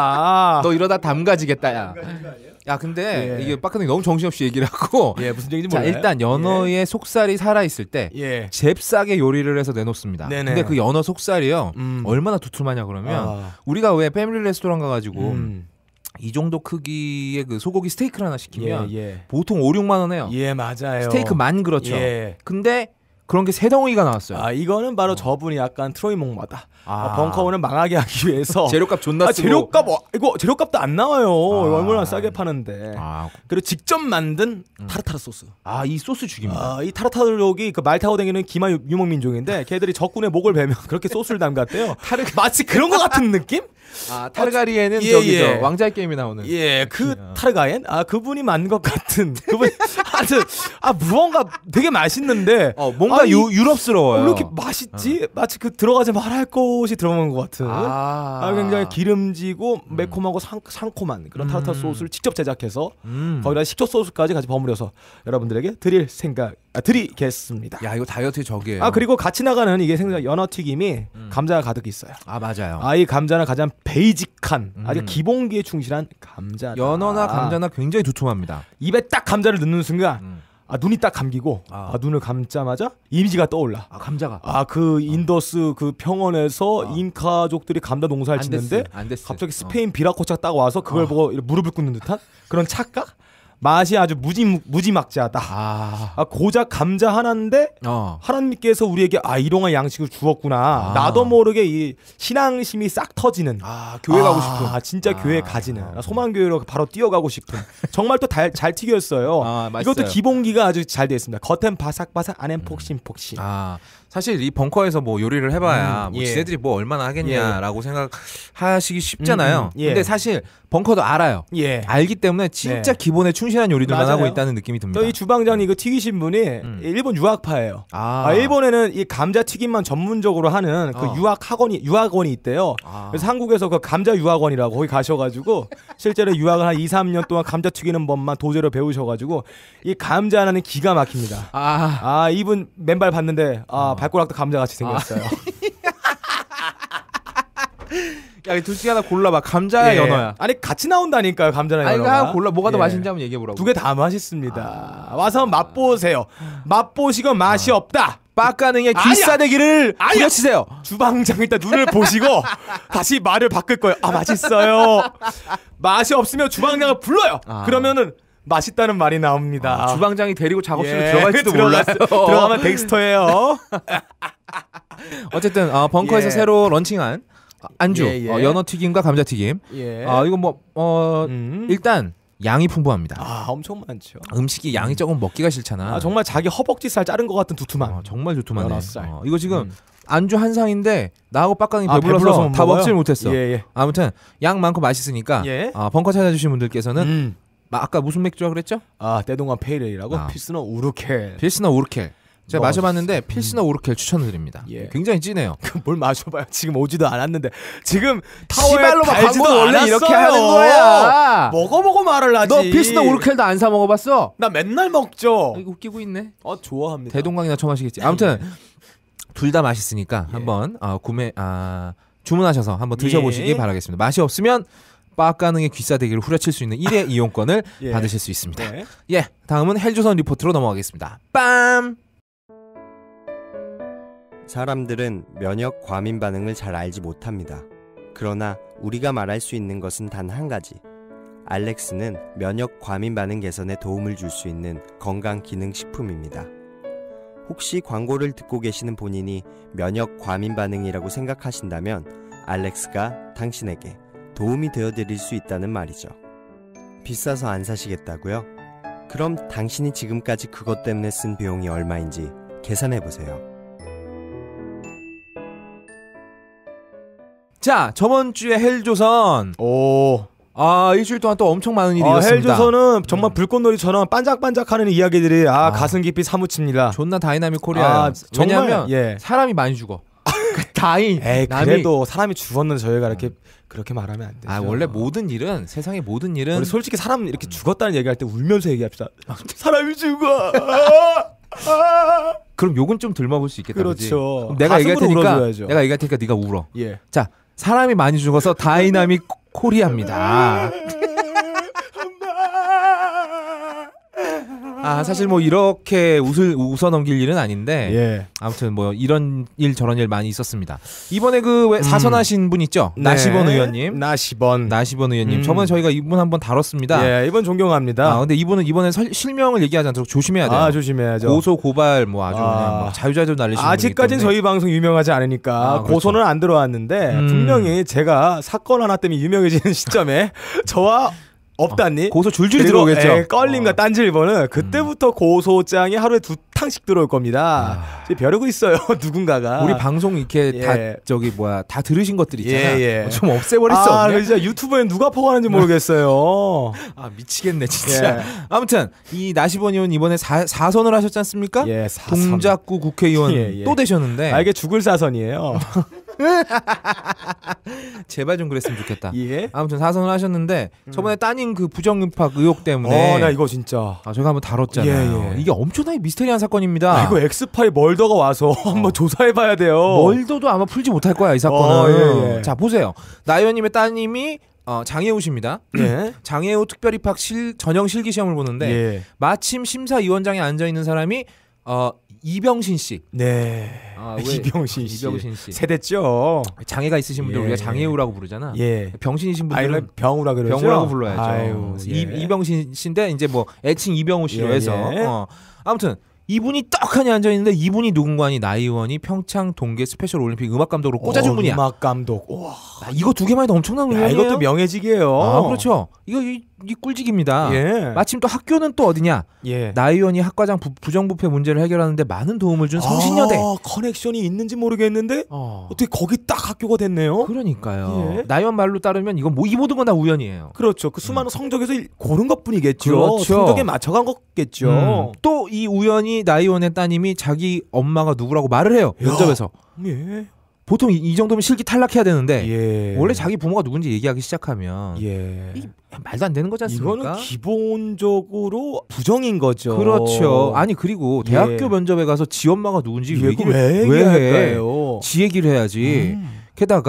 Speaker 1: 있다.
Speaker 2: 너 이러다 담가지겠다, 야. 야, 근데
Speaker 1: 예.
Speaker 2: 이게 빡가는 너무 정신없이 얘기를 하고.
Speaker 1: 예, 무슨 얘기인지
Speaker 2: 자,
Speaker 1: 몰라요.
Speaker 2: 일단 연어의 속살이 살아있을 때
Speaker 1: 예.
Speaker 2: 잽싸게 요리를 해서 내놓습니다.
Speaker 1: 네네.
Speaker 2: 근데 그 연어 속살이요.
Speaker 1: 음.
Speaker 2: 얼마나 두툼하냐 그러면
Speaker 1: 아.
Speaker 2: 우리가 왜 패밀리 레스토랑 가가지고
Speaker 1: 음.
Speaker 2: 이 정도 크기의 그 소고기 스테이크를 하나 시키면
Speaker 1: 예, 예.
Speaker 2: 보통 오, 육만 원 해요.
Speaker 1: 예, 맞아요.
Speaker 2: 스테이크만 그렇죠.
Speaker 1: 예.
Speaker 2: 근데 그런 게 세 덩어리가 나왔어요.
Speaker 1: 아, 이거는 바로 저분이 약간 트로이 목마다.
Speaker 2: 아.
Speaker 1: 아, 벙커원을 망하게 하기 위해서
Speaker 2: 재료값 존나
Speaker 1: 아,
Speaker 2: 쓰고.
Speaker 1: 재료값 어, 이거 재료값도 안 나와요.
Speaker 2: 아.
Speaker 1: 얼마나 싸게 파는데.
Speaker 2: 아,
Speaker 1: 그리고 직접 만든 타르타르 소스.
Speaker 2: 아, 이 소스 죽입니다.
Speaker 1: 아, 이 타르타르족이 그 말 타고 다니는 기마 유- 유목민족인데 걔들이 적군의 목을 베면 그렇게 소스를 담갔대요. 타르 마치 그런 것 같은 느낌?
Speaker 2: 아, 타르가리에는
Speaker 1: 예,
Speaker 2: 저기죠.
Speaker 1: 예.
Speaker 2: 왕자의 게임이 나오는.
Speaker 1: 예, 그 타르가엔 아 그분이 만든 것 같은 그분 하여튼 아 무언가 되게 맛있는데
Speaker 2: 어, 뭔가
Speaker 1: 아니,
Speaker 2: 유, 유럽스러워요.
Speaker 1: 왜 이렇게 맛있지? 마치 그 들어가지 말할 것이 들어간 것 같은.
Speaker 2: 아,
Speaker 1: 아, 굉장히 기름지고 매콤하고 상, 상콤한 그런 타르타르
Speaker 2: 음.
Speaker 1: 소스를 직접 제작해서
Speaker 2: 음.
Speaker 1: 거기다 식초 소스까지 같이 버무려서 여러분들에게 드릴 생각 아, 드리겠습니다.
Speaker 2: 야, 이거 다이어트의 적이에요.
Speaker 1: 아 그리고 같이 나가는 이게 생각 연어 튀김이
Speaker 2: 음.
Speaker 1: 감자가 가득 있어요.
Speaker 2: 아, 맞아요.
Speaker 1: 아 이 감자는 가장 베이직한
Speaker 2: 음.
Speaker 1: 아주 기본기에 충실한 감자.
Speaker 2: 연어나 감자나 굉장히 두툼합니다.
Speaker 1: 입에 딱 감자를 넣는 순간
Speaker 2: 음.
Speaker 1: 아 눈이 딱 감기고
Speaker 2: 아.
Speaker 1: 아, 눈을 감자마자 이미지가 떠올라.
Speaker 2: 아, 감자가.
Speaker 1: 아 그 인더스 그 평원에서
Speaker 2: 어.
Speaker 1: 잉카족들이 감자 농사를
Speaker 2: 안데스,
Speaker 1: 짓는데
Speaker 2: 안데스.
Speaker 1: 갑자기
Speaker 2: 어.
Speaker 1: 스페인 비라코차가 딱 와서 그걸
Speaker 2: 어.
Speaker 1: 보고 무릎을 꿇는 듯한 그런 착각? 맛이 아주 무지 무지막지하다.
Speaker 2: 아,
Speaker 1: 아 고작 감자 하나인데
Speaker 2: 어.
Speaker 1: 하나님께서 우리에게 아 이롱한 양식을 주었구나.
Speaker 2: 아.
Speaker 1: 나도 모르게 이 신앙심이 싹 터지는.
Speaker 2: 아, 교회 가고 싶은.
Speaker 1: 아, 진짜
Speaker 2: 아.
Speaker 1: 교회 가지는 소망교회로 바로 뛰어가고 싶은 정말 또 잘 튀겼어요.
Speaker 2: 아, 맛있어요.
Speaker 1: 이것도 기본기가 아주 잘 되어 있습니다. 겉엔 바삭바삭 안엔 폭신폭신.
Speaker 2: 아, 사실 이 벙커에서 뭐 요리를 해봐야
Speaker 1: 음,
Speaker 2: 뭐
Speaker 1: 예.
Speaker 2: 지네들이 뭐 얼마나 하겠냐라고 생각하시기 쉽잖아요.
Speaker 1: 음, 음, 예.
Speaker 2: 근데 사실 벙커도 알아요.
Speaker 1: 예.
Speaker 2: 알기 때문에 진짜
Speaker 1: 네.
Speaker 2: 기본에 충실한 요리들만
Speaker 1: 맞아요.
Speaker 2: 하고 있다는 느낌이 듭니다.
Speaker 1: 또 이 주방장님 이거 튀기신 분이
Speaker 2: 음.
Speaker 1: 일본 유학파예요.
Speaker 2: 아,
Speaker 1: 아, 일본에는 이 감자 튀김만 전문적으로 하는 그
Speaker 2: 어.
Speaker 1: 유학 학원이 유학원이 있대요.
Speaker 2: 아.
Speaker 1: 그래서 한국에서 그 감자 유학원이라고 거기 가셔가지고 실제로 유학을 한 이, 삼 년 동안 감자 튀기는 법만 도제로 배우셔가지고 이 감자 하나는 기가 막힙니다.
Speaker 2: 아,
Speaker 1: 아 이분 맨발 봤는데 아
Speaker 2: 어.
Speaker 1: 발가락도 감자 같이 생겼어요.
Speaker 2: 야, 둘 중에 하나 골라봐. 감자야,
Speaker 1: 예.
Speaker 2: 연어야.
Speaker 1: 아니 같이 나온다니까요. 감자랑
Speaker 2: 아니,
Speaker 1: 연어가.
Speaker 2: 하나 골라. 뭐가 더
Speaker 1: 예.
Speaker 2: 맛있는지 한번 얘기해보라고.
Speaker 1: 두 개 다 맛있습니다. 와서 맛보세요. 맛보시고 맛이 없다.
Speaker 2: 빡가능의
Speaker 1: 아니야.
Speaker 2: 귀싸대기를
Speaker 1: 아니야.
Speaker 2: 부려치세요.
Speaker 1: 주방장 일단 눈을 보시고 다시 말을 바꿀 거예요. 아 맛있어요. 맛이 없으면 주방장을 불러요.
Speaker 2: 아.
Speaker 1: 그러면은 맛있다는 말이 나옵니다.
Speaker 2: 아, 주방장이 데리고 작업실로
Speaker 1: 예,
Speaker 2: 들어갈지도 몰라요.
Speaker 1: 들어가면 덱스터예요.
Speaker 2: 어쨌든 어, 벙커에서
Speaker 1: 예.
Speaker 2: 새로 런칭한 안주
Speaker 1: 예, 예.
Speaker 2: 어, 연어 튀김과 감자 튀김.
Speaker 1: 예.
Speaker 2: 아 이거 뭐 어,
Speaker 1: 음.
Speaker 2: 일단 양이 풍부합니다.
Speaker 1: 아 엄청 많죠.
Speaker 2: 음식이 양이 조금 먹기가 싫잖아.
Speaker 1: 아 정말 자기 허벅지 살 자른 것 같은 두툼한.
Speaker 2: 어, 정말 두툼하네.
Speaker 1: 연어 살.
Speaker 2: 어, 이거 지금
Speaker 1: 음.
Speaker 2: 안주 한 상인데 나하고 빡강이
Speaker 1: 아,
Speaker 2: 배불러서,
Speaker 1: 배불러서 못
Speaker 2: 다
Speaker 1: 먹어요?
Speaker 2: 먹질 못했어.
Speaker 1: 예, 예.
Speaker 2: 아무튼 양 많고 맛있으니까
Speaker 1: 예.
Speaker 2: 아, 벙커 찾아주신 분들께서는
Speaker 1: 음.
Speaker 2: 마- 아까 무슨 맥주라 그랬죠?
Speaker 1: 아 떼동안 페이레이라고
Speaker 2: 아.
Speaker 1: 필스너 우르켈.
Speaker 2: 필스너 오르켈. 제가
Speaker 1: 먹었어.
Speaker 2: 마셔봤는데 필스너 오르켈 추천드립니다.
Speaker 1: 예.
Speaker 2: 굉장히 진해요.
Speaker 1: 뭘 마셔봐요. 지금 오지도 않았는데 지금 타워에
Speaker 2: 시발로 막
Speaker 1: 달지도
Speaker 2: 광고는 원래
Speaker 1: 않았어요.
Speaker 2: 이렇게 하는 거야.
Speaker 1: 먹어보고 말을 하지.
Speaker 2: 너 필스너 오르켈도 안 사 먹어봤어?
Speaker 1: 나 맨날 먹죠.
Speaker 2: 이거 웃기고 있네.
Speaker 1: 어 좋아합니다.
Speaker 2: 대동강이나 처음 하시겠지. 아무튼 둘 다 맛있으니까 한번 어, 구매 아, 주문하셔서 한번 드셔보시기
Speaker 1: 예.
Speaker 2: 바라겠습니다. 맛이 없으면 빡가능의 귀싸대기를 후려칠 수 있는 일 회 이용권을
Speaker 1: 예.
Speaker 2: 받으실 수 있습니다.
Speaker 1: 네.
Speaker 2: 예, 다음은 헬조선 리포트로 넘어가겠습니다. 빰!
Speaker 4: 사람들은 면역 과민 반응을 잘 알지 못합니다. 그러나 우리가 말할 수 있는 것은 단 한 가지. 알렉스는 면역 과민 반응 개선에 도움을 줄 수 있는 건강 기능 식품입니다. 혹시 광고를 듣고 계시는 본인이 면역 과민 반응이라고 생각하신다면 알렉스가 당신에게 도움이 되어 드릴 수 있다는 말이죠. 비싸서 안 사시겠다고요? 그럼 당신이 지금까지 그것 때문에 쓴 비용이 얼마인지 계산해 보세요.
Speaker 2: 자, 저번 주에 헬조선
Speaker 1: 오.
Speaker 2: 아 일주일 동안 또 엄청 많은 일이
Speaker 1: 아,
Speaker 2: 있었습니다.
Speaker 1: 헬조선은 정말 불꽃놀이처럼 반짝반짝하는 이야기들이 아,
Speaker 2: 아.
Speaker 1: 가슴 깊이 사무칩니다.
Speaker 2: 존나 다이나믹 코리아.
Speaker 1: 아, 정말,
Speaker 2: 왜냐면
Speaker 1: 예.
Speaker 2: 사람이 많이 죽어. 그 다인.
Speaker 1: 에이
Speaker 2: 남이-
Speaker 1: 그래도 사람이 죽었는데 저희가 이렇게 그렇게 말하면 안 되죠.
Speaker 2: 아 원래 모든 일은 세상의 모든 일은
Speaker 1: 우리 솔직히 사람 이렇게 죽었다는 얘기할 때 울면서 얘기합시다. 사람이 죽어.
Speaker 2: 그럼 욕은 좀 덜 먹을 수 있겠다. 그지?
Speaker 1: 그렇죠.
Speaker 2: 그럼 내가 얘기할
Speaker 1: 가슴으로
Speaker 2: 테니까
Speaker 1: 울어줘야죠.
Speaker 2: 내가 얘기할 테니까 네가 울어.
Speaker 1: 예.
Speaker 2: 자, 사람이 많이 죽어서 다이나믹 코리아입니다. 아 사실 뭐 이렇게 웃을 웃어 넘길 일은 아닌데
Speaker 1: 예.
Speaker 2: 아무튼 뭐 이런 일 저런 일 많이 있었습니다. 이번에 그 왜 사선하신 분 있죠? 나시번
Speaker 1: 네.
Speaker 2: 의원님.
Speaker 1: 나시번.
Speaker 2: 나시번 의원님.
Speaker 1: 음.
Speaker 2: 저번에 저희가 이분 한번 다뤘습니다.
Speaker 1: 예, 이번 존경합니다.
Speaker 2: 아 근데 이분은 이번에 설- 실명을 얘기하지 않도록 조심해야 돼요.
Speaker 1: 아, 조심해야죠.
Speaker 2: 고소 고발 뭐 아주
Speaker 1: 아.
Speaker 2: 그냥 뭐 자유자재로 날리시는 분이기
Speaker 1: 아직까진
Speaker 2: 때문에.
Speaker 1: 저희 방송 유명하지 않으니까
Speaker 2: 아, 그렇죠.
Speaker 1: 고소는 안 들어왔는데
Speaker 2: 음.
Speaker 1: 분명히 제가 사건 하나 때문에 유명해지는 시점에 저와 업다니
Speaker 2: 어, 고소 줄줄이
Speaker 1: 그리고,
Speaker 2: 들어오겠죠.
Speaker 1: 에, 껄림과
Speaker 2: 어.
Speaker 1: 딴지일보는 그때부터 고소장이 하루에 두 탕씩 들어올 겁니다.
Speaker 2: 아.
Speaker 1: 지금 벼르고 있어요. 누군가가.
Speaker 2: 우리 방송 이렇게
Speaker 1: 예.
Speaker 2: 다 저기 뭐야 다 들으신 것들 있잖아.
Speaker 1: 예, 예.
Speaker 2: 어, 좀 없애버릴 수
Speaker 1: 아,
Speaker 2: 없냐?
Speaker 1: 진짜 유튜브에 누가 퍼가는지 모르겠어요.
Speaker 2: 아 미치겠네 진짜.
Speaker 1: 예.
Speaker 2: 아무튼 이 나시번 의원 이번에 사, 사선을 하셨지 않습니까?
Speaker 1: 예, 사선.
Speaker 2: 동작구 국회의원
Speaker 1: 예, 예.
Speaker 2: 또 되셨는데
Speaker 1: 아, 이게 죽을 사선이에요.
Speaker 2: 제발 좀 그랬으면 좋겠다.
Speaker 1: 예.
Speaker 2: 아무튼 사선을 하셨는데 저번에 따님 그 부정입학 의혹 때문에
Speaker 1: 어, 나 이거 진짜.
Speaker 2: 아, 저희가 한번 다뤘잖아요.
Speaker 1: 예, 예.
Speaker 2: 이게 엄청나게 미스테리한 사건입니다.
Speaker 1: 아, 이거 엑스파일 멀더가 와서 한번 조사해봐야 돼요.
Speaker 2: 멀더도 아마 풀지 못할 거야 이 사건은.
Speaker 1: 어, 예, 예.
Speaker 2: 자 보세요. 나 의원님의 따님이 어, 장애우십니다.
Speaker 1: 예.
Speaker 2: 장애우 특별입학 실, 전형 실기 시험을 보는데
Speaker 1: 예.
Speaker 2: 마침 심사위원장에 앉아 있는 사람이 어, 이병신 씨.
Speaker 1: 네.
Speaker 2: 아, 왜-
Speaker 1: 이병신 씨.
Speaker 2: 이병신 씨.
Speaker 1: 세대죠.
Speaker 2: 장애가 있으신 분들
Speaker 1: 예.
Speaker 2: 우리가 장애우라고 부르잖아.
Speaker 1: 예.
Speaker 2: 병신이신
Speaker 1: 아니,
Speaker 2: 분들은
Speaker 1: 병우라 그러죠.
Speaker 2: 병우라고 불러야죠.
Speaker 1: 아유, 예.
Speaker 2: 이, 이병신 씨인데 이제 뭐 애칭 이병우 씨로
Speaker 1: 예,
Speaker 2: 해서
Speaker 1: 예.
Speaker 2: 어. 아무튼 이분이 떡하니 앉아 있는데 이분이 누군가니 나 의원이 평창 동계 스페셜 올림픽 음악 감독으로 꽂아준
Speaker 1: 어,
Speaker 2: 분이야.
Speaker 1: 음악 감독. 와.
Speaker 2: 아, 이거 두 개만 해도 엄청난
Speaker 1: 야,
Speaker 2: 의원이에요.
Speaker 1: 이것도 명예직이에요.
Speaker 2: 아 그렇죠. 이거 이, 이 꿀직입니다.
Speaker 1: 예.
Speaker 2: 마침 또 학교는 또 어디냐?
Speaker 1: 예.
Speaker 2: 나 의원이 학과장 부, 부정부패 문제를 해결하는데 많은 도움을 준 성신여대.
Speaker 1: 아, 커넥션이 있는지 모르겠는데
Speaker 2: 어.
Speaker 1: 어떻게 거기 딱 학교가 됐네요.
Speaker 2: 그러니까요.
Speaker 1: 예.
Speaker 2: 나 의원 말로 따르면 이건 뭐 이 모든 건 다 우연이에요.
Speaker 1: 그렇죠. 그 수많은 성적에서 고른 것뿐이겠죠.
Speaker 2: 그렇죠.
Speaker 1: 성적에 맞춰간 거겠죠.
Speaker 2: 음. 또 이 우연히 나 의원의 따님이 자기 엄마가 누구라고 말을 해요.
Speaker 1: 야.
Speaker 2: 면접에서.
Speaker 1: 예.
Speaker 2: 보통 이, 이 정도면 실기 탈락해야 되는데
Speaker 1: 예.
Speaker 2: 원래 자기 부모가 누군지 얘기하기 시작하면
Speaker 1: 예.
Speaker 2: 이 말도 안 되는 거지 않습니까?
Speaker 1: 이거는 기본적으로 부정인 거죠.
Speaker 2: 그렇죠. 아니 그리고
Speaker 1: 예.
Speaker 2: 대학교 면접에 가서 지 엄마가 누군지
Speaker 1: 예,
Speaker 2: 얘기를
Speaker 1: 왜
Speaker 2: 왜 해?
Speaker 1: 얘기할까요?
Speaker 2: 지 얘기를 해야지.
Speaker 1: 음.
Speaker 2: 게다가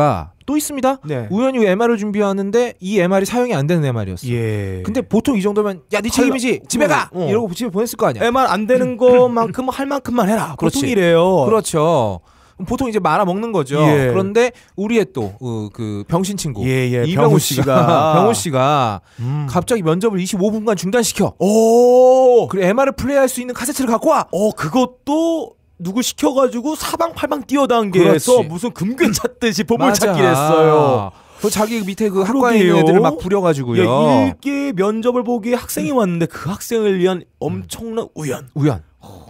Speaker 2: 또 있습니다.
Speaker 1: 네.
Speaker 2: 우연히 엠알을 준비하는데 이 엠알이 사용이 안 되는 엠알이었어.
Speaker 1: 예.
Speaker 2: 근데 보통 이 정도면 야, 네 책임이지. 집에 가.
Speaker 1: 어.
Speaker 2: 이러고 집에 보냈을 거 아니야.
Speaker 1: 엠알 안 되는 것만큼 할 만큼만 해라.
Speaker 2: 그렇지.
Speaker 1: 보통 이래요.
Speaker 2: 그렇죠. 보통 이제 말아 먹는 거죠.
Speaker 1: 예.
Speaker 2: 그런데 우리의 또 그 병신 친구
Speaker 1: 예, 예.
Speaker 2: 이병우
Speaker 1: 병우
Speaker 2: 씨가
Speaker 1: 씨가.
Speaker 2: 병우 씨가
Speaker 1: 음.
Speaker 2: 갑자기 면접을 이십오 분간 중단시켜.
Speaker 1: 오.
Speaker 2: 그리고 엠알을 플레이할 수 있는 카세트를 갖고 와.
Speaker 1: 어, 그것도 누구 시켜가지고 사방팔방 뛰어당겨서
Speaker 2: 그렇지.
Speaker 1: 무슨 금괴 찾듯이 보물
Speaker 2: 맞아.
Speaker 1: 찾기를 했어요.
Speaker 2: 그 자기 밑에 그
Speaker 1: 그러게요.
Speaker 2: 학과에 있는 애들을 막 부려가지고요.
Speaker 1: 예, 일개 면접을 보기에 학생이 왔는데 그 학생을 위한 엄청난 우연.
Speaker 2: 우연.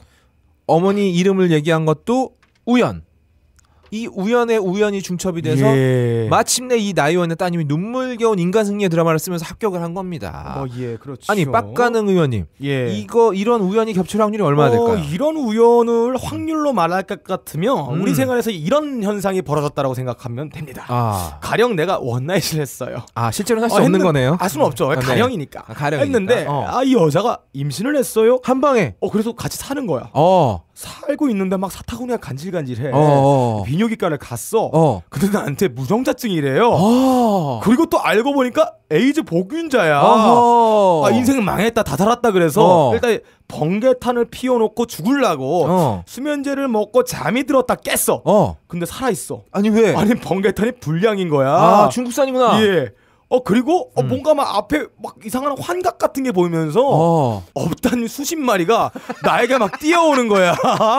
Speaker 2: 어머니 이름을 얘기한 것도 우연. 이 우연에 우연이 중첩이 돼서
Speaker 1: 예.
Speaker 2: 마침내 이 나이원의 따님이 눈물겨운 인간 승리의 드라마를 쓰면서 합격을 한 겁니다.
Speaker 1: 뭐, 예, 그렇죠.
Speaker 2: 아니 빡가능 의원님,
Speaker 1: 예.
Speaker 2: 이거 이런 우연이 겹칠 확률이 얼마나 될까요?
Speaker 1: 어, 이런 우연을 확률로 말할 것 같으면
Speaker 2: 음.
Speaker 1: 우리 생활에서 이런 현상이 벌어졌다고 생각하면 됩니다.
Speaker 2: 아,
Speaker 1: 가령 내가 원나잇을 했어요.
Speaker 2: 아 실제로는 할 수
Speaker 1: 어,
Speaker 2: 없는
Speaker 1: 했는-
Speaker 2: 거네요.
Speaker 1: 할 수는 없죠.
Speaker 2: 아, 네.
Speaker 1: 가령이니까.
Speaker 2: 아, 가령이니까.
Speaker 1: 했는데
Speaker 2: 어.
Speaker 1: 아, 이 여자가 임신을 했어요.
Speaker 2: 한 방에.
Speaker 1: 어, 그래서 같이 사는 거야.
Speaker 2: 어,
Speaker 1: 살고 있는데 막 사타구니가 간질간질해.
Speaker 2: 어, 어,
Speaker 1: 비뇨기과를 갔어.
Speaker 2: 어,
Speaker 1: 근데 나한테 무정자증이래요.
Speaker 2: 어,
Speaker 1: 그리고 또 알고 보니까 에이즈 복균자야.
Speaker 2: 어허.
Speaker 1: 아, 인생 망했다 다 살았다 그래서
Speaker 2: 어.
Speaker 1: 일단 번개탄을 피워놓고 죽으려고
Speaker 2: 어,
Speaker 1: 수면제를 먹고 잠이 들었다 깼어.
Speaker 2: 어.
Speaker 1: 근데 살아있어.
Speaker 2: 아니 왜?
Speaker 1: 아니 번개탄이 불량인 거야.
Speaker 2: 아, 중국산이구나.
Speaker 1: 예. 어 그리고 어,
Speaker 2: 음.
Speaker 1: 뭔가 막 앞에 막 이상한 환각 같은 게 보이면서
Speaker 2: 어.
Speaker 1: 없단 수십 마리가 나에게 막 뛰어오는 거야.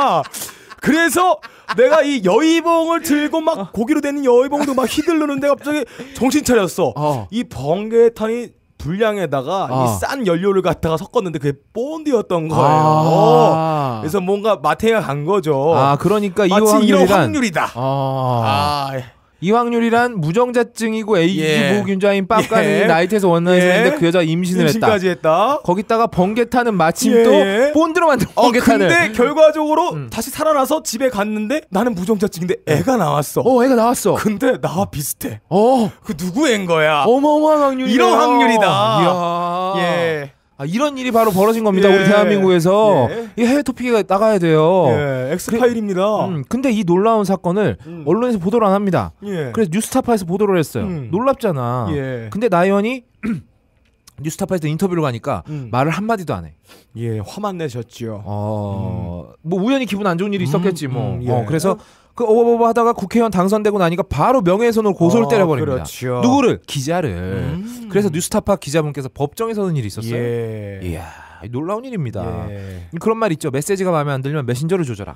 Speaker 1: 그래서 내가 이 여의봉을 들고 막 고기로 된 여의봉도 막 휘두르는데 갑자기 정신 차렸어.
Speaker 2: 어.
Speaker 1: 이 번개탄이 불량에다가
Speaker 2: 어.
Speaker 1: 이 싼 연료를 갖다가 섞었는데 그게 본드였던 거예요.
Speaker 2: 아.
Speaker 1: 그래서 뭔가 마태가 간 거죠.
Speaker 2: 아, 그러니까 이
Speaker 1: 마치
Speaker 2: 확률이란
Speaker 1: 이런 확률이다.
Speaker 2: 아.
Speaker 1: 아,
Speaker 2: 이 확률이란 무정자증이고 에이즈
Speaker 1: 예.
Speaker 2: 보균자인 빡가능이
Speaker 1: 예.
Speaker 2: 나이트에서 원나잇을
Speaker 1: 예.
Speaker 2: 했는데 그 여자가 임신을 했다.
Speaker 1: 임신까지 했다.
Speaker 2: 거기다가 번개탄은 마침
Speaker 1: 예,
Speaker 2: 또
Speaker 1: 예.
Speaker 2: 본드로 만든
Speaker 1: 어,
Speaker 2: 번개탄을.
Speaker 1: 근데 결과적으로
Speaker 2: 음.
Speaker 1: 다시 살아나서 집에 갔는데 나는 무정자증인데 애가 나왔어.
Speaker 2: 어, 애가 나왔어.
Speaker 1: 근데 나와 비슷해.
Speaker 2: 어,
Speaker 1: 그 누구 애인 거야?
Speaker 2: 어마어마한 확률이야.
Speaker 1: 이런 확률이다.
Speaker 2: 이야.
Speaker 1: 예.
Speaker 2: 아, 이런 일이 바로 벌어진 겁니다.
Speaker 1: 예.
Speaker 2: 우리 대한민국에서
Speaker 1: 예.
Speaker 2: 이 해외 토픽에 나가야 돼요.
Speaker 1: 예, 엑스파일입니다.
Speaker 2: 음, 근데 이 놀라운 사건을
Speaker 1: 음.
Speaker 2: 언론에서 보도를 안 합니다.
Speaker 1: 예.
Speaker 2: 그래서 뉴스타파에서 보도를 했어요.
Speaker 1: 음.
Speaker 2: 놀랍잖아.
Speaker 1: 예.
Speaker 2: 근데 나이원이 뉴스타파에서 인터뷰를 가니까
Speaker 1: 음.
Speaker 2: 말을 한마디도 안 해.
Speaker 1: 예, 화만 내셨죠.
Speaker 2: 어, 뭐 우연히 기분 안 좋은 일이 있었겠지 뭐.
Speaker 1: 음, 예.
Speaker 2: 어, 그래서 그 어버버버 하다가 국회의원 당선되고 나니까 바로 명예훼손으로 고소를
Speaker 1: 어,
Speaker 2: 때려버립니다.
Speaker 1: 그렇죠.
Speaker 2: 누구를? 기자를.
Speaker 1: 음.
Speaker 2: 그래서 뉴스타파 기자분께서 법정에 서는 일이 있었어요.
Speaker 1: 예.
Speaker 2: 이야, 놀라운 일입니다.
Speaker 1: 예.
Speaker 2: 그런 말 있죠. 메시지가 마음에 안 들면 메신저를 조져라.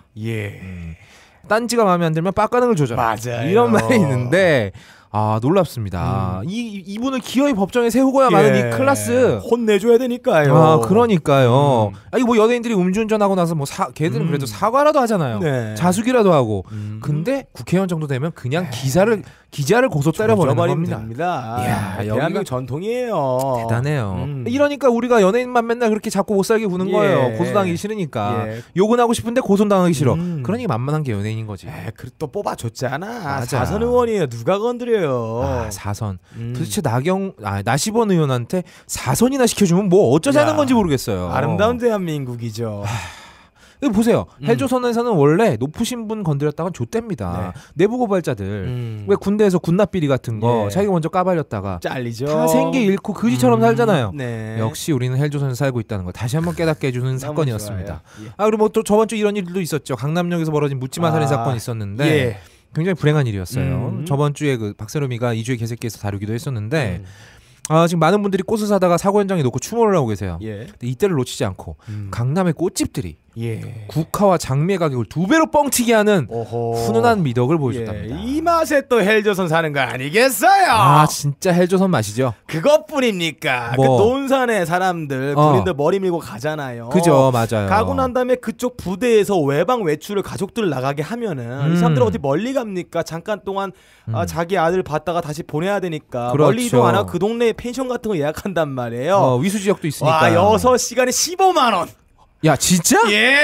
Speaker 1: 예.
Speaker 2: 딴지가 마음에 안 들면 빡가능을 조져라.
Speaker 1: 맞아요.
Speaker 2: 이런 말이 있는데 아 놀랍습니다.
Speaker 1: 음.
Speaker 2: 이 이분을 기어이 법정에 세우고야만은
Speaker 1: 예.
Speaker 2: 이 클라스.
Speaker 1: 혼내줘야 되니까요.
Speaker 2: 아 그러니까요.
Speaker 1: 음.
Speaker 2: 아니 뭐 연예인들이 음주운전하고 나서 뭐 사, 걔들은
Speaker 1: 음.
Speaker 2: 그래도 사과라도 하잖아요.
Speaker 1: 네.
Speaker 2: 자숙이라도 하고.
Speaker 1: 음.
Speaker 2: 근데 국회의원 정도 되면 그냥 기사를 기자를 고소 때려버리는
Speaker 1: 조져버리면
Speaker 2: 겁니다.
Speaker 1: 됩니다.
Speaker 2: 이야,
Speaker 1: 대한민국
Speaker 2: 여기가-
Speaker 1: 전통이에요.
Speaker 2: 대단해요.
Speaker 1: 음.
Speaker 2: 이러니까 우리가 연예인만 맨날 그렇게 잡고 못 살게 구는
Speaker 1: 예.
Speaker 2: 거예요. 고소당하기 싫으니까.
Speaker 1: 예.
Speaker 2: 욕은 하고 싶은데 고소당하기 싫어.
Speaker 1: 음.
Speaker 2: 그러니 만만한 게 연예인인 거지.
Speaker 1: 에, 그또 뽑아줬잖아.
Speaker 2: 맞아.
Speaker 1: 사선 의원이에요. 누가 건드려요.
Speaker 2: 아, 사선.
Speaker 1: 음.
Speaker 2: 도대체 나경 아, 나시본 의원한테 사선이나 시켜주면 뭐 어쩌자는
Speaker 1: 야,
Speaker 2: 건지 모르겠어요.
Speaker 1: 아름다운 대한민국이죠.
Speaker 2: 이거 보세요.
Speaker 1: 음.
Speaker 2: 헬조선에서는 원래 높으신 분 건드렸다간 좆됩니다. 내부 고발자들
Speaker 1: 음.
Speaker 2: 왜 군대에서 군납비리 같은 거
Speaker 1: 예.
Speaker 2: 자기가 먼저 까발렸다가
Speaker 1: 잘리죠.
Speaker 2: 다 생계 잃고 그지처럼
Speaker 1: 음.
Speaker 2: 살잖아요.
Speaker 1: 네.
Speaker 2: 역시 우리는 헬조선에서 살고 있다는 거 다시 한번 깨닫게 해주는
Speaker 1: 너무
Speaker 2: 사건이었습니다.
Speaker 1: 좋아요. 예.
Speaker 2: 아 그리고 또 저번 주 이런 일도 있었죠. 강남역에서 벌어진 묻지마 살인
Speaker 1: 아,
Speaker 2: 사건이 있었는데
Speaker 1: 예.
Speaker 2: 굉장히 불행한 일이었어요.
Speaker 1: 음.
Speaker 2: 저번 주에 그 박세롬이가 이주의 개새끼에서 다루기도 했었는데
Speaker 1: 음.
Speaker 2: 아, 지금 많은 분들이 꽃을 사다가 사고 현장에 놓고 추모를 하고 계세요.
Speaker 1: 예.
Speaker 2: 근데 이때를 놓치지 않고
Speaker 1: 음.
Speaker 2: 강남의 꽃집들이
Speaker 1: 예.
Speaker 2: 국화와 장미의 가격을 두 배로 뻥치게 하는
Speaker 1: 오호.
Speaker 2: 훈훈한 미덕을 보여줬답니다.
Speaker 1: 예. 이 맛에 또 헬조선 사는 거 아니겠어요?
Speaker 2: 아 진짜 헬조선 맛이죠.
Speaker 1: 그것뿐입니까?
Speaker 2: 뭐.
Speaker 1: 그 논산의 사람들
Speaker 2: 어.
Speaker 1: 군인들 머리 밀고 가잖아요.
Speaker 2: 그죠, 맞아요.
Speaker 1: 가고 난 다음에 그쪽 부대에서 외방 외출을 가족들 나가게 하면은
Speaker 2: 음.
Speaker 1: 이 사람들 어디 멀리 갑니까? 잠깐 동안
Speaker 2: 음.
Speaker 1: 아, 자기 아들 봤다가 다시 보내야 되니까
Speaker 2: 그렇죠.
Speaker 1: 멀리 이동 안 하고 그 동네에 펜션 같은 거 예약한단 말이에요.
Speaker 2: 어, 위수 지역도 있으니까.
Speaker 1: 와 여섯 시간에 십오만 원.
Speaker 2: 야 진짜?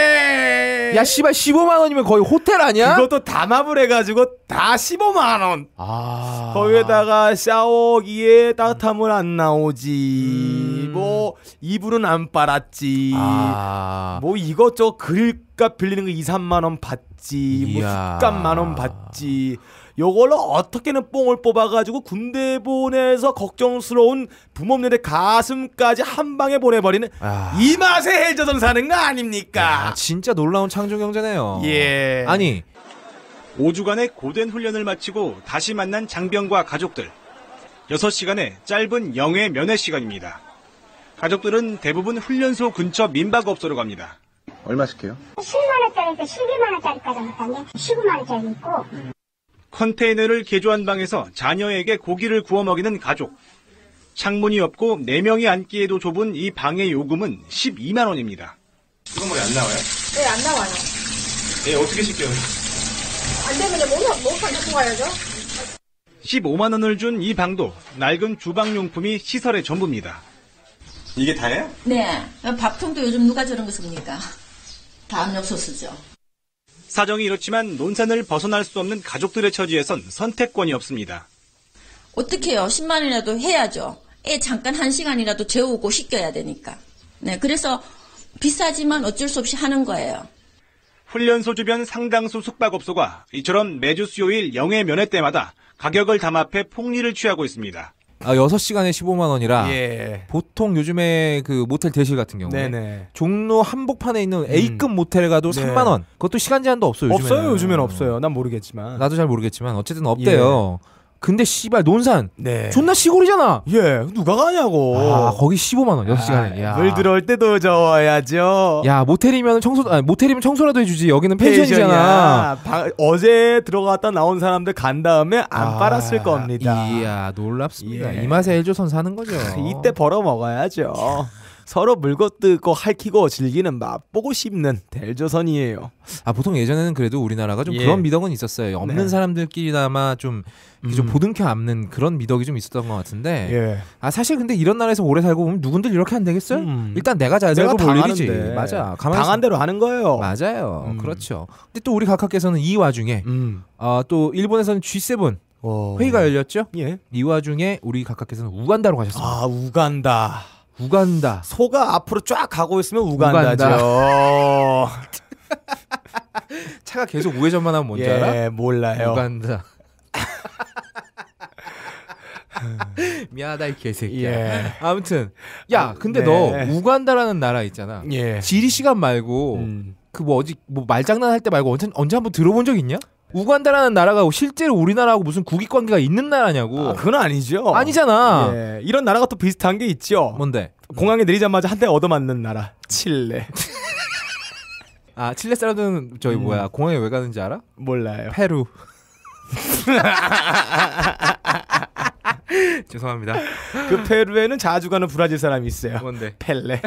Speaker 1: 예.
Speaker 2: 야 씨발 십오만 원이면 거의 호텔 아니야?
Speaker 1: 그것도 담합을 해가지고 다 십오만 원.
Speaker 2: 아
Speaker 1: 거기에다가 샤워기에 따뜻한 물 안 나오지.
Speaker 2: 음.
Speaker 1: 뭐 이불은 안 빨았지.
Speaker 2: 아.
Speaker 1: 뭐 이것저것 그릴값 빌리는 거 이, 삼만 원 받지. 뭐
Speaker 2: 이야.
Speaker 1: 습값 만 원 받지. 요걸로 어떻게는 뽕을 뽑아가지고 군대 보내서 걱정스러운 부모님의 가슴까지 한 방에 보내버리는
Speaker 2: 아.
Speaker 1: 이 맛에 헬조선 사는 거 아닙니까?
Speaker 2: 야, 진짜 놀라운 창조 경제네요.
Speaker 1: 예.
Speaker 2: 아니
Speaker 5: 오 주간의 고된 훈련을 마치고 다시 만난 장병과 가족들. 여섯 시간의 짧은 영해 면회 시간입니다. 가족들은 대부분 훈련소 근처 민박업소로 갑니다.
Speaker 6: 얼마씩 해요?
Speaker 7: 십만 원짜리에서 십이만 원짜리까지 하는데 십오만 원짜리 있고.
Speaker 5: 컨테이너를 개조한 방에서 자녀에게 고기를 구워 먹이는 가족. 창문이 없고 네 명이 앉기에도 좁은 이 방의 요금은 십이만 원입니다.
Speaker 6: 이건 뭐안 나와요?
Speaker 8: 네, 안 나와요.
Speaker 6: 예, 어떻게 시켜요?
Speaker 8: 안 되면 이제 목욕, 목욕탕 갖고 가야죠.
Speaker 5: 십오만 원을 준 이 방도 낡은 주방용품이 시설의 전부입니다.
Speaker 6: 이게 다예요?
Speaker 9: 네. 밥통도 요즘 누가 저런 거 씁니까? 다 압력솥 쓰죠.
Speaker 5: 사정이 이렇지만 논산을 벗어날 수 없는 가족들의 처지에선 선택권이 없습니다.
Speaker 9: 어떻게 해요? 십만 원이라도 해야죠. 애 잠깐 한 시간이라도 재우고 씻겨야 되니까. 네. 그래서 비싸지만 어쩔 수 없이 하는 거예요.
Speaker 5: 훈련소 주변 상당수 숙박업소가 이처럼 매주 수요일 영해 면회 때마다 가격을 담합해 폭리를 취하고 있습니다.
Speaker 2: 아, 여섯 시간에 십오만 원이라
Speaker 1: 예.
Speaker 2: 보통 요즘에 그 모텔 대실 같은 경우에
Speaker 1: 네네.
Speaker 2: 종로 한복판에 있는 A급 모텔 가도
Speaker 1: 네.
Speaker 2: 삼만 원. 그것도 시간 제한도 없어요. 요즘에는.
Speaker 1: 없어요. 요즘엔 없어요. 난 모르겠지만.
Speaker 2: 나도 잘 모르겠지만 어쨌든 없대요. 근데 씨발 논산
Speaker 1: 네.
Speaker 2: 존나 시골이잖아.
Speaker 1: 예, 누가 가냐고.
Speaker 2: 아, 거기 십오만 원 여섯 시간에. 야.
Speaker 1: 물 들어올 때도 저어야죠.
Speaker 2: 야, 모텔이면 청소 아니, 모텔이면 청소라도 해주지. 여기는 펜션이잖아.
Speaker 1: 방, 어제 들어갔다 나온 사람들 간 다음에 안
Speaker 2: 아,
Speaker 1: 빨았을 겁니다.
Speaker 2: 이야, 놀랍습니다.
Speaker 1: 예.
Speaker 2: 이 맛에 헬조선 사는 거죠.
Speaker 1: 이때 벌어 먹어야죠. 서로 물고 뜯고 핥히고 즐기는 맛보고 씹는 델조선이에요.
Speaker 2: 아, 보통 예전에는 그래도 우리나라가 좀
Speaker 1: 예.
Speaker 2: 그런 미덕은 있었어요. 없는
Speaker 1: 네.
Speaker 2: 사람들끼리나마 좀, 음. 좀 보듬켜 안는 그런 미덕이 좀 있었던 것 같은데.
Speaker 1: 예.
Speaker 2: 아, 사실 근데 이런 나라에서 오래 살고 보면 누군들 이렇게 안 되겠어요?
Speaker 1: 음.
Speaker 2: 일단 내가 잘
Speaker 1: 내가
Speaker 2: 살고 볼 일이지.
Speaker 1: 당하는데.
Speaker 2: 맞아. 가만히
Speaker 1: 당한 대로 하는 거예요.
Speaker 2: 맞아요.
Speaker 1: 음.
Speaker 2: 그렇죠. 근데 또 우리 각하께서는 이 와중에
Speaker 1: 음.
Speaker 2: 어, 또 일본에서는 지 세븐
Speaker 1: 오.
Speaker 2: 회의가 열렸죠.
Speaker 1: 예.
Speaker 2: 이 와중에 우리 각하께서는 우간다로 가셨습니다.
Speaker 1: 아, 우간다.
Speaker 2: 우간다.
Speaker 1: 소가 앞으로 쫙 가고 있으면 우간다죠.
Speaker 2: 차가 계속 우회전만 하면 뭔지
Speaker 1: 예,
Speaker 2: 알아?
Speaker 1: 몰라요.
Speaker 2: 우간다. 미안하다 이 개새끼야.
Speaker 1: 예.
Speaker 2: 아무튼 야, 근데
Speaker 1: 네.
Speaker 2: 너 우간다라는 나라 있잖아.
Speaker 1: 예.
Speaker 2: 지리 시간 말고
Speaker 1: 음.
Speaker 2: 그 뭐 어디 뭐 말장난 할 때 말고 언제 언제 한번 들어본 적 있냐? 우간다라는 나라가 실제로 우리나라하고 무슨 국익 관계가 있는 나라냐고.
Speaker 1: 아, 그건 아니죠.
Speaker 2: 아니잖아.
Speaker 1: 예. 이런 나라가 또 비슷한 게 있죠.
Speaker 2: 뭔데?
Speaker 1: 공항에 내리자마자 한 대 얻어맞는 나라. 칠레.
Speaker 2: 아, 칠레 사람들은 저기
Speaker 1: 음.
Speaker 2: 뭐야 공항에 왜 가는지 알아?
Speaker 1: 몰라요.
Speaker 2: 페루. 죄송합니다.
Speaker 1: 그 페루에는 자주 가는 브라질 사람이 있어요.
Speaker 2: 뭔데?
Speaker 1: 펠레.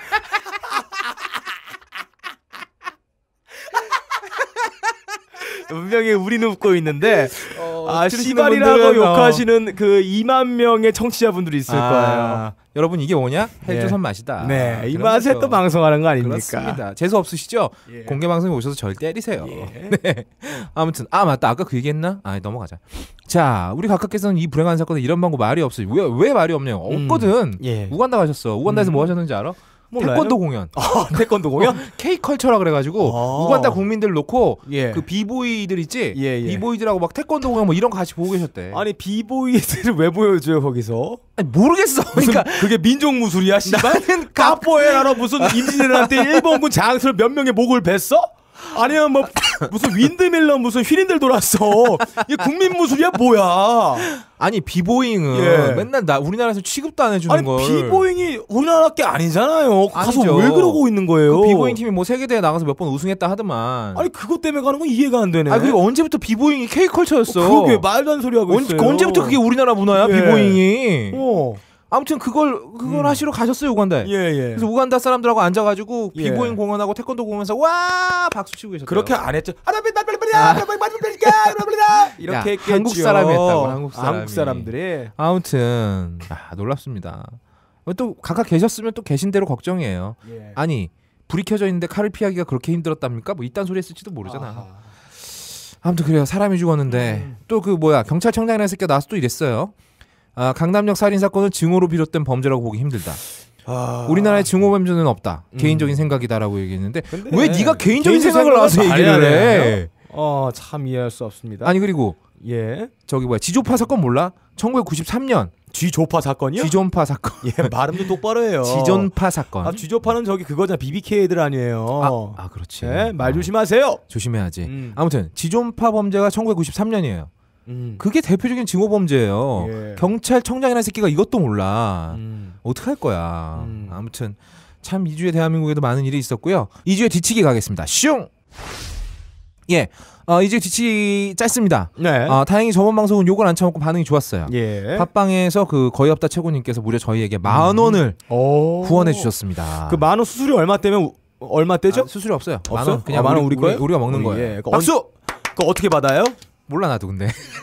Speaker 1: 분명히 우리는 웃고 있는데
Speaker 2: 어,
Speaker 1: 아
Speaker 2: 들으시는
Speaker 1: 씨발이라고
Speaker 2: 분들은,
Speaker 1: 욕하시는 그 이만 명의 청취자분들이 있을
Speaker 2: 아,
Speaker 1: 거예요.
Speaker 2: 여러분 이게 뭐냐?
Speaker 1: 네.
Speaker 2: 헬조선 맛이다.
Speaker 1: 네, 이
Speaker 2: 그런
Speaker 1: 맛에
Speaker 2: 거죠.
Speaker 1: 또 방송하는 거 아닙니까?
Speaker 2: 그렇습니다. 재수 없으시죠?
Speaker 1: 예.
Speaker 2: 공개 방송에 오셔서 절 때리세요.
Speaker 1: 예.
Speaker 2: 네. 아무튼 아 맞다 아까 그 얘기했나? 아 넘어가자. 자, 우리 각하께서는 이 불행한 사건에 이런 방법 말이 없어요. 왜 왜 말이 없냐? 없거든.
Speaker 1: 예.
Speaker 2: 우간다 가셨어. 우간다에서
Speaker 1: 음.
Speaker 2: 뭐 하셨는지 알아?
Speaker 1: 몰라요?
Speaker 2: 태권도 공연.
Speaker 1: 아, 태권도 공연?
Speaker 2: K컬처라 그래가지고
Speaker 1: 아.
Speaker 2: 우간다 국민들 놓고
Speaker 1: 예.
Speaker 2: 그 비보이들 있지?
Speaker 1: 예, 예.
Speaker 2: 비보이들하고 막 태권도 공연 뭐 이런 거 같이 보고 계셨대.
Speaker 1: 아니 비보이들을 왜 보여줘요 거기서?
Speaker 2: 아니, 모르겠어.
Speaker 1: 무슨
Speaker 2: 그러니까
Speaker 1: 그게 민족 무술이야? 씨발?
Speaker 2: 나는
Speaker 1: 카포에라로 무슨 임진왜란때 일본군 장수를 몇 명의 목을 뱄어? 아니면 뭐 무슨 윈드밀러 무슨 휘린들 돌았어? 이게 국민 무술이야 뭐야?
Speaker 2: 아니 비보잉은
Speaker 1: 예.
Speaker 2: 맨날 나 우리나라에서 취급도 안 해주는
Speaker 1: 아니
Speaker 2: 걸.
Speaker 1: 비보잉이 우리나라 게 아니잖아요. 가서
Speaker 2: 아니죠.
Speaker 1: 왜 그러고 있는 거예요?
Speaker 2: 그 비보잉 팀이 뭐 세계대회 나가서 몇 번 우승했다 하더만.
Speaker 1: 아니 그것 때문에 가는 건 이해가 안 되네.
Speaker 2: 아, 그리고 언제부터 비보잉이 K컬처였어?
Speaker 1: 어, 그게 말도 안 소리 하고
Speaker 2: 언,
Speaker 1: 있어요.
Speaker 2: 언제부터 그게 우리나라 문화야
Speaker 1: 예.
Speaker 2: 비보잉이?
Speaker 1: 어.
Speaker 2: 아무튼 그걸 그걸
Speaker 1: 음.
Speaker 2: 하시러 가셨어요 우간다에.
Speaker 1: 예, 예.
Speaker 2: 그래서 우간다 사람들하고 앉아가지고
Speaker 1: 예.
Speaker 2: 비보잉 공연하고 태권도 공연하면서 와 박수 치고 계셨대요.
Speaker 1: 그렇게 안 했죠. 이렇게
Speaker 2: 야,
Speaker 1: 했겠죠.
Speaker 2: 한국 사람이 했다고, 한국 사람이.
Speaker 1: 한국 사람들이.
Speaker 2: 아무튼 아, 놀랍습니다. 또 각각 계셨으면 또 계신 대로 걱정이에요.
Speaker 1: 예.
Speaker 2: 아니 불이 켜져 있는데 칼을 피하기가 그렇게 힘들었답니까? 뭐 이딴 소리 했을지도 모르잖아.
Speaker 1: 아하.
Speaker 2: 아무튼 그래요. 사람이 죽었는데
Speaker 1: 음.
Speaker 2: 또 그 뭐야 경찰청장이라는 새끼가 나와서 또 이랬어요. 아, 강남역 살인 사건은 증오로 비롯된 범죄라고 보기 힘들다.
Speaker 1: 아.
Speaker 2: 우리나라에 증오 범죄는 없다.
Speaker 1: 음.
Speaker 2: 개인적인 생각이다라고 얘기했는데
Speaker 1: 근데
Speaker 2: 왜 네가 개인적인
Speaker 1: 개인적
Speaker 2: 생각을 나와서
Speaker 1: 생각을
Speaker 2: 얘기를
Speaker 1: 안 해야
Speaker 2: 해?
Speaker 1: 돼요? 어, 참 이해할 수 없습니다.
Speaker 2: 아니 그리고
Speaker 1: 예.
Speaker 2: 저기 뭐야 지조파 사건 몰라? 천구백구십삼 년
Speaker 1: 쥐조파 사건이요?
Speaker 2: 지존파 사건.
Speaker 1: 예, 발음 좀 똑바로 해요.
Speaker 2: 지존파 사건.
Speaker 1: 아, 쥐조파는 저기 그거잖아. 비비케이 애들 아니에요.
Speaker 2: 아, 아 그렇지.
Speaker 1: 예, 말
Speaker 2: 어.
Speaker 1: 조심하세요.
Speaker 2: 조심해야지.
Speaker 1: 음.
Speaker 2: 아무튼 지존파 범죄가 천구백구십삼 년이에요.
Speaker 1: 음.
Speaker 2: 그게 대표적인 징후 범죄예요.
Speaker 1: 예.
Speaker 2: 경찰청장이라는 새끼가 이것도 몰라.
Speaker 1: 음.
Speaker 2: 어떡할 거야.
Speaker 1: 음.
Speaker 2: 아무튼 참 이 주에 대한민국에도 많은 일이 있었고요. 이 주에 뒤치기 가겠습니다. 슝. 예. 어, 이제 뒤치기 짧습니다.
Speaker 1: 네.
Speaker 2: 어, 다행히 저번 방송은 욕을 안 처먹고 반응이 좋았어요.
Speaker 1: 예.
Speaker 2: 팟빵에서 그 거의 없다 최고님께서 무려 저희에게 만 원을
Speaker 1: 오.
Speaker 2: 후원해 주셨습니다.
Speaker 1: 그 만 원 수수료 얼마 때문에 우- 얼마 떼죠?
Speaker 2: 아, 수수료 없어요.
Speaker 1: 없어요?
Speaker 2: 만 원. 그냥
Speaker 1: 아, 만 원
Speaker 2: 우리,
Speaker 1: 우리 거예요?
Speaker 2: 우리, 가 먹는
Speaker 1: 어,
Speaker 2: 거예요.
Speaker 1: 예. 그
Speaker 2: 박수.
Speaker 1: 그거 어떻게 받아요?
Speaker 2: 몰라 나도 근데.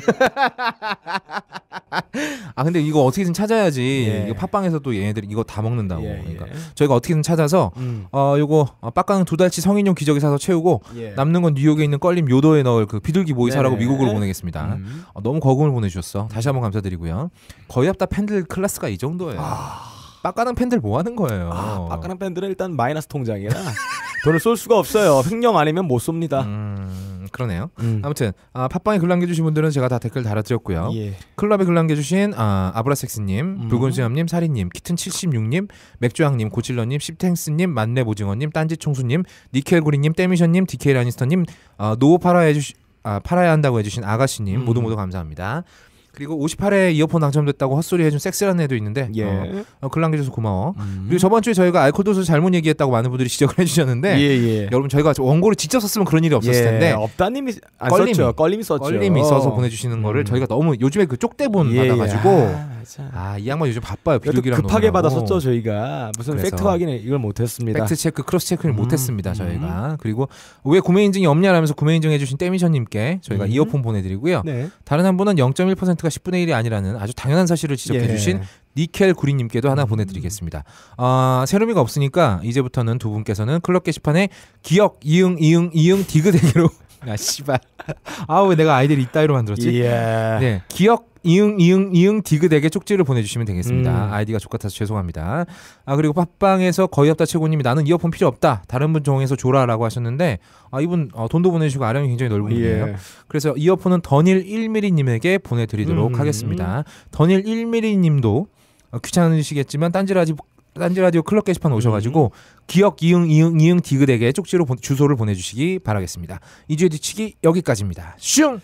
Speaker 2: 아 근데 이거 어떻게든 찾아야지.
Speaker 1: 예.
Speaker 2: 이거 팟빵에서 또 얘네들이 이거 다 먹는다고.
Speaker 1: 예, 예.
Speaker 2: 그러니까 저희가 어떻게든 찾아서
Speaker 1: 음.
Speaker 2: 어 요거 어, 빡가는 두 달치 성인용 기저귀 사서 채우고
Speaker 1: 예.
Speaker 2: 남는 건 뉴욕에 있는 껄림 요도에 넣을 그 비둘기 모이 사라고
Speaker 1: 네네.
Speaker 2: 미국으로 보내겠습니다.
Speaker 1: 음.
Speaker 2: 어, 너무 거금을 보내주셨어. 다시 한번 감사드리고요. 거의 없다 팬들 클래스가 이 정도예요. 빡가는 팬들 뭐 하는 거예요?
Speaker 1: 아, 빡가는 팬들은 일단 마이너스 통장이라 돈을 쏠 수가 없어요. 횡령 아니면 못 쏩니다.
Speaker 2: 음, 그러네요.
Speaker 1: 음.
Speaker 2: 아무튼 아, 팟빵에 글 남겨주신 분들은 제가 다 댓글 달아드렸고요.
Speaker 1: 예.
Speaker 2: 클럽에 글 남겨주신 아, 아브라섹스님,
Speaker 1: 음.
Speaker 2: 붉은수염님, 사리님, 키튼 칠십육님, 맥주왕님, 고칠러님, 십탱스님, 만내보징어님, 딴지총수님, 니켈구리님, 떼미션님, 디케이 라니스터님, 아, 노 팔아야 해주시, 아, 팔아야 한다고 해주신 아가씨님
Speaker 1: 음.
Speaker 2: 모두 모두 감사합니다. 그리고 오십팔 회 이어폰 당첨됐다고 헛소리 해준 섹스라는 애도 있는데
Speaker 1: 예.
Speaker 2: 어, 어, 글 남겨줘서 고마워.
Speaker 1: 음.
Speaker 2: 그리고 저번 주에 저희가 알코올 도수 잘못 얘기했다고 많은 분들이 지적을 해주셨는데
Speaker 1: 예, 예.
Speaker 2: 여러분 저희가 원고를 직접 썼으면 그런 일이 없었을
Speaker 1: 예.
Speaker 2: 텐데
Speaker 1: 업다님이 안
Speaker 2: 껄림이.
Speaker 1: 썼죠. 껄림이 썼죠.
Speaker 2: 껄림이 있어서 보내주시는 거를
Speaker 1: 음.
Speaker 2: 저희가 너무 요즘에 그 쪽대본
Speaker 1: 예,
Speaker 2: 받아가지고
Speaker 1: 아, 참.
Speaker 2: 아 이 양반 요즘 바빠요.
Speaker 1: 그래도
Speaker 2: 비둘기랑
Speaker 1: 급하게
Speaker 2: 노느라고.
Speaker 1: 받았었죠 저희가. 무슨
Speaker 2: 그래서
Speaker 1: 팩트 확인을 이걸 못했습니다.
Speaker 2: 팩트 체크, 크로스 체크를
Speaker 1: 음,
Speaker 2: 못했습니다
Speaker 1: 음.
Speaker 2: 저희가. 그리고 왜 구매 인증이 없냐라면서 구매 인증해주신 떼미션님께 저희가
Speaker 1: 음.
Speaker 2: 이어폰 보내드리고요.
Speaker 1: 네.
Speaker 2: 다른 한 분은 영 점 일 퍼센트가 십분의 일이 아니라는 아주 당연한 사실을 지적해주신
Speaker 1: 예.
Speaker 2: 니켈 구리님께도 하나
Speaker 1: 음.
Speaker 2: 보내드리겠습니다. 아 세롬이가 없으니까 이제부터는 두 분께서는 클럽 게시판에 기억 이응 이응 이응 디귿 대기로 아 씨발 아 왜 내가 아이디를 이따위로 만들었지?
Speaker 1: 예.
Speaker 2: 네 기억 이응 이응 이응 디귿에게 쪽지를 보내주시면 되겠습니다.
Speaker 1: 음.
Speaker 2: 아이디가 족같아서 죄송합니다. 아 그리고 팟빵에서 거의 없다 최고님이 나는 이어폰 필요 없다 다른 분 종에서 줘라라고 하셨는데 아 이분 어, 돈도 보내주시고 아량이 굉장히 넓은 분이에요.
Speaker 1: 예.
Speaker 2: 그래서 이어폰은 더닐 일 밀리님에게 보내드리도록
Speaker 1: 음.
Speaker 2: 하겠습니다. 더닐 일 밀리님도 어, 귀찮으시겠지만 딴지라디오 딴지라디오 클럽 게시판 오셔가지고
Speaker 1: 음.
Speaker 2: 기억 이응 이응 이응 디귿에게 쪽지로 보, 주소를 보내주시기 바라겠습니다. 이 주의 뒤치기 여기까지입니다. 슝!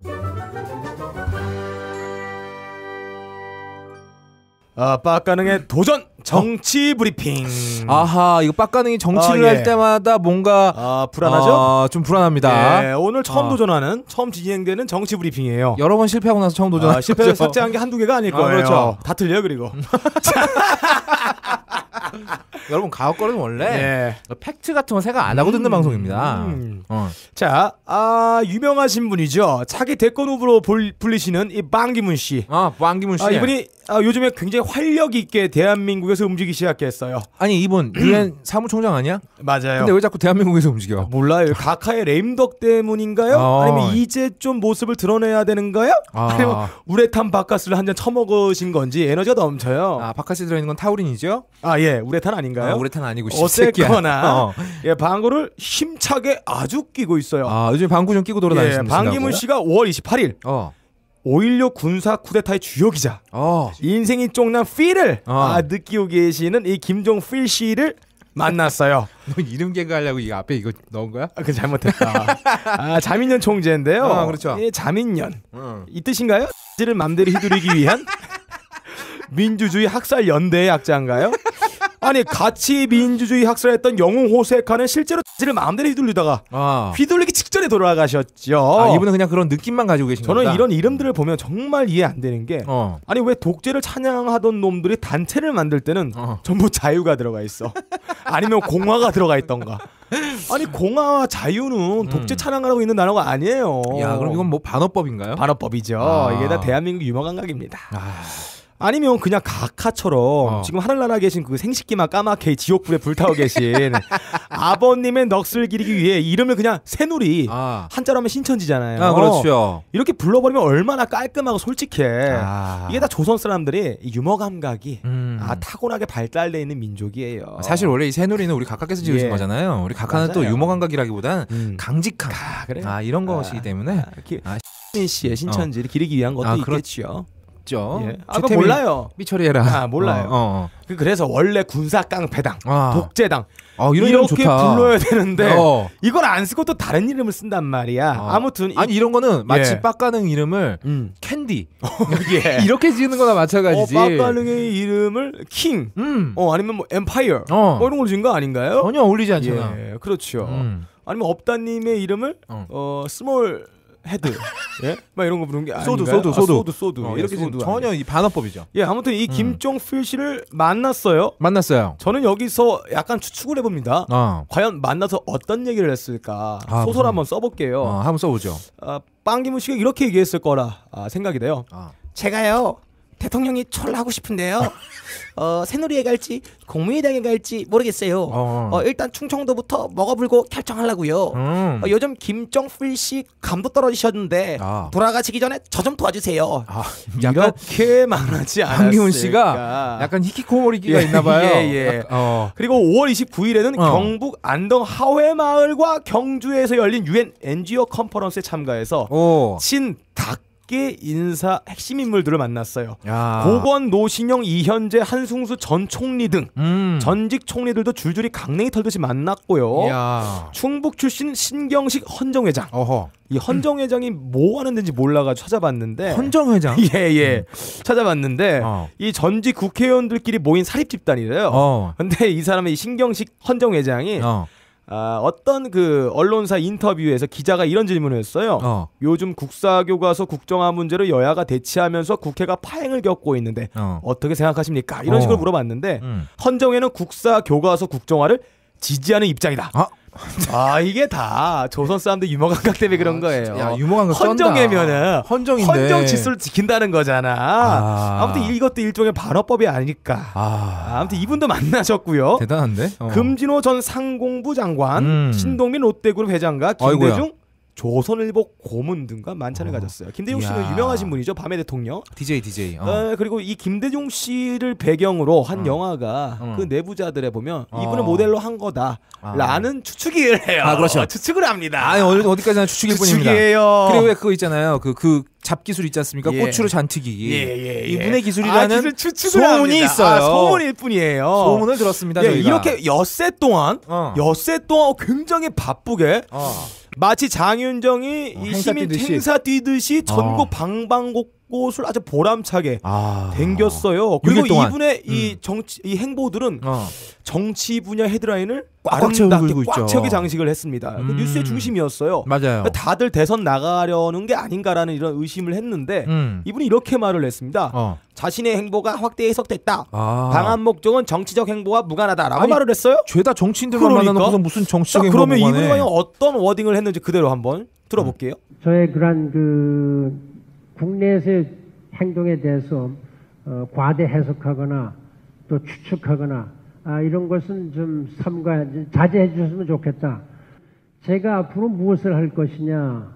Speaker 1: 아, 빡가능의 도전 정치 브리핑.
Speaker 2: 아하 이거 빡가능이 정치를
Speaker 1: 아, 예.
Speaker 2: 할 때마다 뭔가
Speaker 1: 아, 불안하죠?
Speaker 2: 아, 좀 불안합니다.
Speaker 1: 예, 오늘 처음
Speaker 2: 아.
Speaker 1: 도전하는 처음 진행되는 정치 브리핑이에요.
Speaker 2: 여러 번 실패하고 나서 처음 도전한
Speaker 1: 아, 실패를
Speaker 2: 거죠.
Speaker 1: 삭제한 게 한두 개가 아닐
Speaker 2: 아,
Speaker 1: 거예요.
Speaker 2: 그렇죠.
Speaker 1: 다 틀려요, 그리고.
Speaker 2: 여러분 가옥거리는 원래
Speaker 1: 예.
Speaker 2: 팩트 같은 거 생각 안 하고 듣는
Speaker 1: 음,
Speaker 2: 방송입니다.
Speaker 1: 음.
Speaker 2: 어.
Speaker 1: 자, 아, 유명하신 분이죠. 차기 대권 후보로 볼- 불리시는 이 방기문 씨.
Speaker 2: 아 왕기문 씨.
Speaker 1: 아, 이분이 아, 요즘에 굉장히 활력 있게 대한민국에서 움직이기 시작했어요.
Speaker 2: 아니 이분 유엔 사무총장 아니야?
Speaker 1: 맞아요.
Speaker 2: 근데 왜 자꾸 대한민국에서 움직여?
Speaker 1: 몰라요. 각하의 레임덕 때문인가요?
Speaker 2: 어.
Speaker 1: 아니면 이제 좀 모습을 드러내야 되는가요?
Speaker 2: 아.
Speaker 1: 아니면 우레탄 바카스를 한 잔 처먹으신 건지 에너지가 넘쳐요.
Speaker 2: 아 바카스에 들어있는 건 타우린이죠?
Speaker 1: 아, 예. 우레탄 아닌가요?
Speaker 2: 아, 우레탄 아니고 씹새끼야.
Speaker 1: 어쨌거나
Speaker 2: 어.
Speaker 1: 예, 방구를 힘차게 아주 끼고 있어요.
Speaker 2: 아 요즘 방구 좀 끼고
Speaker 1: 예,
Speaker 2: 돌아다니신다고.
Speaker 1: 방기문 씨가 오월 이십팔일
Speaker 2: 어.
Speaker 1: 오일육 군사 쿠데타의 주요 기자,
Speaker 2: 어.
Speaker 1: 인생이 쫑난 필을
Speaker 2: 어.
Speaker 1: 아, 느끼고 계시는 이 김종 필 씨를 만났어요.
Speaker 2: 너 이름 개그 하려고 이 앞에 이거 넣은 거야?
Speaker 1: 아, 그 잘못했다. 아, 자민련 총재인데요.
Speaker 2: 아, 그렇죠.
Speaker 1: 예, 자민련
Speaker 2: 응.
Speaker 1: 이 뜻인가요? 를 맘대로 휘두르기 위한 민주주의 학살 연대의 약자인가요? 아니 같이 민주주의 학살했던 영웅 호세카는 실제로 를 마음대로 휘둘리다가
Speaker 2: 아.
Speaker 1: 휘둘리기 직전에 돌아가셨죠.
Speaker 2: 아 이분은 그냥 그런 느낌만 가지고 계신
Speaker 1: 저는
Speaker 2: 거다.
Speaker 1: 이런 이름들을 보면 정말 이해 안 되는 게
Speaker 2: 어.
Speaker 1: 아니 왜 독재를 찬양하던 놈들이 단체를 만들 때는
Speaker 2: 어.
Speaker 1: 전부 자유가 들어가 있어. 아니면 공화가 들어가 있던가. 아니 공화와 자유는 독재 찬양을 하고 있는 단어가 아니에요.
Speaker 2: 야 그럼 이건 뭐 반어법인가요?
Speaker 1: 반어법이죠.
Speaker 2: 아.
Speaker 1: 이게 다 대한민국 유머 감각입니다.
Speaker 2: 아.
Speaker 1: 아니면 그냥 각하처럼
Speaker 2: 어.
Speaker 1: 지금 하늘나라 계신 그 생식기만 까맣게 지옥불에 불타고 계신 아버님의 넋을 기리기 위해 이름을 그냥 새누리
Speaker 2: 아.
Speaker 1: 한자로 하면 신천지잖아요.
Speaker 2: 아 그렇죠.
Speaker 1: 이렇게 불러버리면 얼마나 깔끔하고 솔직해.
Speaker 2: 아.
Speaker 1: 이게 다 조선 사람들이 이 유머 감각이
Speaker 2: 음.
Speaker 1: 아, 타고나게 발달돼 있는 민족이에요.
Speaker 2: 사실 원래 이 새누리는 우리 각하께서 지으신
Speaker 1: 예.
Speaker 2: 거잖아요. 우리 각하는 또
Speaker 1: 맞아요.
Speaker 2: 유머 감각이라기보단
Speaker 1: 음.
Speaker 2: 강직함.
Speaker 1: 아, 그래요?
Speaker 2: 아 이런 것이기 때문에
Speaker 1: 이렇게
Speaker 2: 아,
Speaker 1: 박수민 씨의 신천지를 어. 기리기 위한 것도 아, 있겠죠.
Speaker 2: 그렇죠.
Speaker 1: 예. 아, 그거 몰라요.
Speaker 2: 삐처리해라.
Speaker 1: 아, 몰라요. 어, 어. 그래서 원래 군사 깡패당, 아. 독재당
Speaker 2: 어, 이런
Speaker 1: 이렇게
Speaker 2: 좋다.
Speaker 1: 불러야 되는데
Speaker 2: 어.
Speaker 1: 이걸 안 쓰고 또 다른 이름을 쓴단 말이야. 어. 아무튼
Speaker 2: 아니
Speaker 1: 이,
Speaker 2: 이런 거는 마치
Speaker 1: 예.
Speaker 2: 빡가능 이름을
Speaker 1: 음.
Speaker 2: 캔디
Speaker 1: 예.
Speaker 2: 이렇게 지는 거나 마찬가지지.
Speaker 1: 어, 빡가능의 이름을 킹, 음. 어 아니면 뭐 엠파이어, 어. 뭐 이런 걸 지은 거 아닌가요?
Speaker 2: 전혀 어울리지 않잖아.
Speaker 1: 예, 그렇죠.
Speaker 2: 음.
Speaker 1: 아니면 업다님의 이름을 어, 어 스몰 헤드, 예, 막 이런 거 부르는 게
Speaker 2: 소드,
Speaker 1: 아닌가요?
Speaker 2: 소드,
Speaker 1: 아,
Speaker 2: 소드,
Speaker 1: 소드, 소드.
Speaker 2: 어,
Speaker 1: 이렇게
Speaker 2: 소드. 전혀 이 반어법이죠.
Speaker 1: 예, 아무튼 이 김종필 씨를 만났어요.
Speaker 2: 만났어요.
Speaker 1: 저는 여기서 약간 추측을 해봅니다. 어. 과연 만나서 어떤 얘기를 했을까? 아, 소설 무슨... 한번 써볼게요.
Speaker 2: 어, 한번 써보죠.
Speaker 1: 아, 빵기문 씨가 이렇게 얘기했을 거라 아, 생각이 돼요. 아. 제가요 대통령이 철하고 싶은데요. 어, 새누리에 갈지 공민의당에 갈지 모르겠어요. 어. 어, 일단 충청도부터 먹어불고 결정하려고요. 음. 어, 요즘 김정필 씨 감도 떨어지셨는데 아. 돌아가시기 전에 저 좀 도와주세요. 아, 이렇게 말하지 않았을까.
Speaker 2: 황기훈 씨가 약간 히키코모리기가
Speaker 1: 예,
Speaker 2: 있나봐요.
Speaker 1: 예, 예. 어. 그리고 오월 이십구일에는 어. 경북 안동 하회마을과 경주에서 열린 유엔 엔지오 컨퍼런스에 참가해서 오. 친닭 개 인사 핵심 인물들을 만났어요. 야. 고건, 노신영, 이현재, 한승수 전 총리 등 음. 전직 총리들도 줄줄이 강냉이 털듯이 만났고요. 야. 충북 출신 신경식 헌정회장. 어허. 이 헌정회장이 음. 뭐 하는 데인지 몰라가지고 찾아봤는데.
Speaker 2: 헌정회장?
Speaker 1: 예예. 예. 음. 찾아봤는데 어. 이 전직 국회의원들끼리 모인 사립 집단이래요. 어. 근데 이 사람의 이 신경식 헌정회장이 어. 아, 어떤 그 언론사 인터뷰에서 기자가 이런 질문을 했어요. 어. 요즘 국사교과서 국정화 문제로 여야가 대치하면서 국회가 파행을 겪고 있는데 어. 어떻게 생각하십니까? 이런 어. 식으로 물어봤는데 음. 헌정회는 국사교과서 국정화를 지지하는 입장이다. 아, 아 이게 다 조선 사람들 유머 감각 때문에 그런 거예요.
Speaker 2: 야, 유머 감각
Speaker 1: 헌정회면은
Speaker 2: 헌정인데
Speaker 1: 헌정 질서를 지킨다는 거잖아. 아. 아무튼 이것도 일종의 반어법이 아닐까. 아. 아무튼 이분도 만나셨고요.
Speaker 2: 대단한데?
Speaker 1: 어. 금진호 전 상공부 장관, 음. 신동민 롯데그룹 회장과 김대중 아이고야. 조선일보 고문 등과 만찬을 어. 가졌어요. 김대중 씨는 이야. 유명하신 분이죠. 밤의 대통령.
Speaker 2: 디제이 디제이. 어.
Speaker 1: 어, 그리고 이 김대중 씨를 배경으로 한 어. 영화가 어. 그 내부자들에 보면 어. 이분을 모델로 한 거다라는 아. 추측을 해요.
Speaker 2: 아, 그렇죠.
Speaker 1: 어, 추측을 합니다.
Speaker 2: 아, 어디, 어디까지나 추측일 뿐입니다.
Speaker 1: 추측이에요.
Speaker 2: 그리고 왜 그거 있잖아요. 그, 그 잡기술 있지 않습니까?
Speaker 1: 예.
Speaker 2: 고추로 잔튀기.
Speaker 1: 예, 예, 예.
Speaker 2: 이분의 기술이라는
Speaker 1: 아, 기술
Speaker 2: 소문이
Speaker 1: 합니다.
Speaker 2: 있어요.
Speaker 1: 아, 소문일 뿐이에요.
Speaker 2: 소문을 들었습니다.
Speaker 1: 예,
Speaker 2: 저희가.
Speaker 1: 이렇게 엿새 동안 어. 엿새 동안 굉장히 바쁘게 어. 마치 장윤정이 어, 이
Speaker 2: 행사
Speaker 1: 시민
Speaker 2: 뛰듯이.
Speaker 1: 행사 뛰듯이 전국
Speaker 2: 어.
Speaker 1: 방방곡곡을 아주 보람차게
Speaker 2: 아.
Speaker 1: 댕겼어요. 그리고 이분의
Speaker 2: 음.
Speaker 1: 이 정치 이 행보들은
Speaker 2: 어.
Speaker 1: 정치 분야 헤드라인을
Speaker 2: 꽉 채우고 있죠.
Speaker 1: 꽉 채우게 장식을 했습니다.
Speaker 2: 음.
Speaker 1: 그 뉴스의 중심이었어요.
Speaker 2: 맞아요.
Speaker 1: 다들 대선 나가려는 게 아닌가라는 이런 의심을 했는데
Speaker 2: 음.
Speaker 1: 이분이 이렇게 말을 했습니다. 어. 자신의 행보가 확대 해석됐다. 아. 방한 목적은 정치적 행보와 무관하다라고
Speaker 2: 아니,
Speaker 1: 말을 했어요.
Speaker 2: 죄다 정치인들만
Speaker 1: 그러니까?
Speaker 2: 만나놓고서 무슨 정치적 행보
Speaker 1: 그러면 이분이 과연 어떤 워딩을 했는지 그대로 한번 들어볼게요.
Speaker 10: 음. 저의 그런 그 국내에서의 행동에 대해서 어, 과대 해석하거나 또 추측하거나 아, 이런 것은 좀 삼가 자제해 주셨으면 좋겠다. 제가 앞으로 무엇을 할 것이냐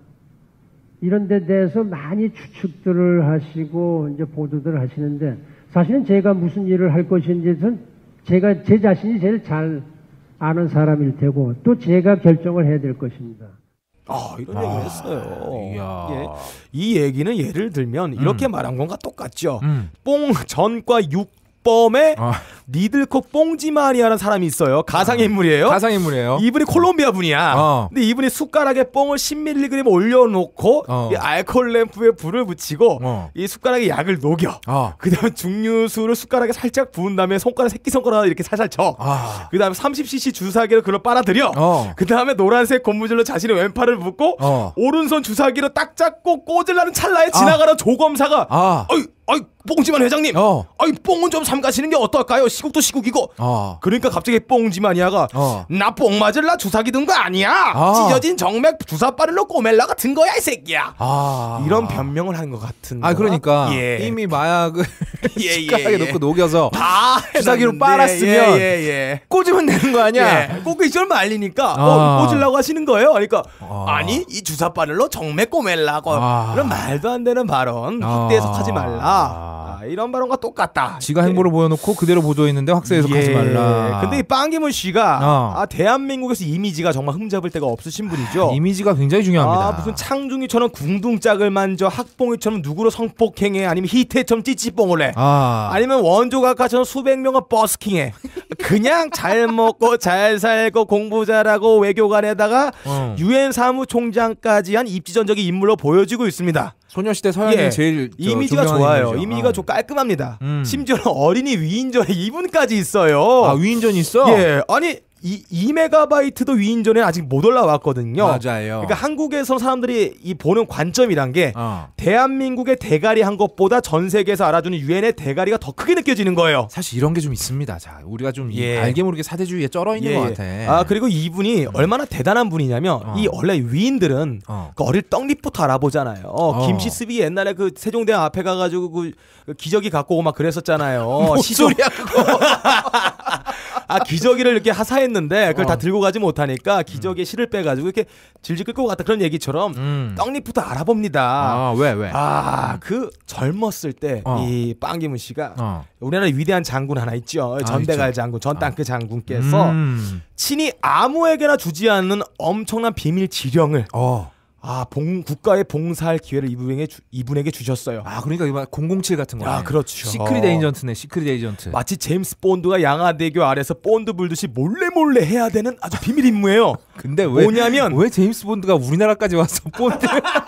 Speaker 10: 이런 데 대해서 많이 추측들을 하시고 이제 보도들을 하시는데 사실은 제가 무슨 일을 할 것인지는 제가 제 자신이 제일 잘 아는 사람일 테고 또 제가 결정을 해야 될 것입니다.
Speaker 1: 아, 이런 아, 얘기를 했어요.
Speaker 2: 예.
Speaker 1: 이 얘기는 예를 들면 이렇게
Speaker 2: 음.
Speaker 1: 말한 건가 똑같죠.
Speaker 2: 음.
Speaker 1: 뽕 전과 육범의
Speaker 2: 아.
Speaker 1: 니들콕 뽕지마리아라는 사람이 있어요. 가상인물이에요.
Speaker 2: 가상인물이에요.
Speaker 1: 이분이 콜롬비아 분이야.
Speaker 2: 어.
Speaker 1: 근데 이분이 숟가락에 뽕을 십 밀리그램 올려놓고
Speaker 2: 어.
Speaker 1: 이 알코올 램프에 불을 붙이고
Speaker 2: 어.
Speaker 1: 이 숟가락에 약을 녹여.
Speaker 2: 어.
Speaker 1: 그 다음에 중류수를 숟가락에 살짝 부은 다음에 손가락 새끼손가락 이렇게 살살 쳐.
Speaker 2: 아.
Speaker 1: 그 다음에 삼십 씨씨 주사기로 그걸 빨아들여.
Speaker 2: 어.
Speaker 1: 그 다음에 노란색 고무줄로 자신의 왼팔을 묶고
Speaker 2: 어.
Speaker 1: 오른손 주사기로 딱 잡고 꽂으려는 찰나에 지나가는 아. 조검사가
Speaker 2: 아.
Speaker 1: 어이 어이 뽕지만 회장님
Speaker 2: 어.
Speaker 1: 어이 뽕은 좀 삼가시는 게 어떨까요? 시국도 시국이고
Speaker 2: 어.
Speaker 1: 그러니까 갑자기 뽕지마니아가
Speaker 2: 어.
Speaker 1: 나 뽕 맞을라 주사기 든 거 아니야.
Speaker 2: 아.
Speaker 1: 찢어진 정맥 주사바늘로 꼬멜라 같은 거야 이 새끼야.
Speaker 2: 아.
Speaker 1: 이런 변명을 하는 것 같은
Speaker 2: 아 그러니까
Speaker 1: 예.
Speaker 2: 이미 마약을
Speaker 1: 예,
Speaker 2: 숟가락에
Speaker 1: 예,
Speaker 2: 넣고
Speaker 1: 예.
Speaker 2: 녹여서
Speaker 1: 다
Speaker 2: 주사기로
Speaker 1: 해놨는데,
Speaker 2: 빨았으면
Speaker 1: 예, 예, 예.
Speaker 2: 꽂으면 되는 거 아니야?
Speaker 1: 예. 꽂고 이걸 말리니까
Speaker 2: 아.
Speaker 1: 어, 꽂으려고 하시는 거예요. 그러니까
Speaker 2: 아.
Speaker 1: 아니 이 주사바늘로 정맥 꼬멜라고
Speaker 2: 아.
Speaker 1: 이런 말도 안 되는 발언
Speaker 2: 아.
Speaker 1: 확대 해석하지 말라. 아, 이런 발언과 똑같다.
Speaker 2: 지가 행보를 보여놓고 그대로 보도했는데 확대 해석하지
Speaker 1: 예.
Speaker 2: 말라.
Speaker 1: 근데 이 빵기문 씨가
Speaker 2: 어.
Speaker 1: 아, 대한민국에서 이미지가 정말 흠잡을 데가 없으신 분이죠.
Speaker 2: 아, 이미지가 굉장히 중요합니다.
Speaker 1: 아, 무슨 창중이처럼 궁둥짝을 만져, 학봉이처럼 누구로 성폭행해, 아니면 히테처럼 찌찌뽕을 해,
Speaker 2: 아.
Speaker 1: 아니면 원조각가처럼 수백 명을 버스킹해. 그냥 잘 먹고 잘 살고 공부 잘하고 외교관에다가
Speaker 2: 어.
Speaker 1: 유엔 사무총장까지 한 입지전적인 인물로 보여지고 있습니다.
Speaker 2: 소녀시대 서양이
Speaker 1: 예.
Speaker 2: 제일 저,
Speaker 1: 이미지가
Speaker 2: 존경하는
Speaker 1: 좋아요.
Speaker 2: 인물이죠.
Speaker 1: 이미지가
Speaker 2: 어.
Speaker 1: 좀 깔끔합니다.
Speaker 2: 음.
Speaker 1: 심지어는 어린이 위인전에 이분까지 있어요.
Speaker 2: 아, 위인전이 있어?
Speaker 1: 예, 아니 이, 이 메가바이트도 위인전에 아직 못 올라왔거든요.
Speaker 2: 맞아요.
Speaker 1: 그러니까 한국에서 사람들이 이 보는 관점이란 게
Speaker 2: 어.
Speaker 1: 대한민국의 대가리 한 것보다 전 세계에서 알아주는 유엔의 대가리가 더 크게 느껴지는 거예요.
Speaker 2: 사실 이런 게 좀 있습니다. 자, 우리가 좀 이
Speaker 1: 예.
Speaker 2: 알게 모르게 사대주의에 쩔어 있는
Speaker 1: 예,
Speaker 2: 것
Speaker 1: 예.
Speaker 2: 같아.
Speaker 1: 아, 그리고 이분이 얼마나 대단한 분이냐면
Speaker 2: 어.
Speaker 1: 이 원래 위인들은
Speaker 2: 어.
Speaker 1: 그 어릴 떡잎부터 알아보잖아요.
Speaker 2: 어.
Speaker 1: 김시습이 옛날에 그 세종대왕 앞에 가가지고 그, 그 기저귀 갖고 오고 막 그랬었잖아요.
Speaker 2: 뭔 소리야 그거.
Speaker 1: 아, 기저귀를 이렇게 하사했는데 그걸
Speaker 2: 어.
Speaker 1: 다 들고 가지 못하니까 기저귀에 실을 빼가지고 이렇게 질질 끌고 갔다 그런 얘기처럼
Speaker 2: 음.
Speaker 1: 떡잎부터 알아봅니다.
Speaker 2: 아, 왜 왜?
Speaker 1: 아, 그 젊었을 때
Speaker 2: 어.
Speaker 1: 이 빵기문 씨가
Speaker 2: 어.
Speaker 1: 우리나라 위대한 장군 하나 있죠.
Speaker 2: 아,
Speaker 1: 전대갈
Speaker 2: 있죠.
Speaker 1: 장군, 전땅크 장군께서
Speaker 2: 음.
Speaker 1: 친히 아무에게나 주지 않는 엄청난 비밀 지령을
Speaker 2: 어.
Speaker 1: 아, 봉, 국가에 봉사할 기회를 이분에게, 주, 이분에게 주셨어요.
Speaker 2: 아, 그러니까 이거 공공칠 같은 거네.
Speaker 1: 아, 그렇죠.
Speaker 2: 시크릿 에이전트네. 시크릿 에이전트.
Speaker 1: 마치 제임스 본드가 양화대교 아래서 본드 불듯이 몰래 몰래 해야 되는 아주 비밀 임무예요.
Speaker 2: 근데 왜
Speaker 1: 뭐냐면
Speaker 2: 왜 제임스 본드가 우리나라까지 와서 본드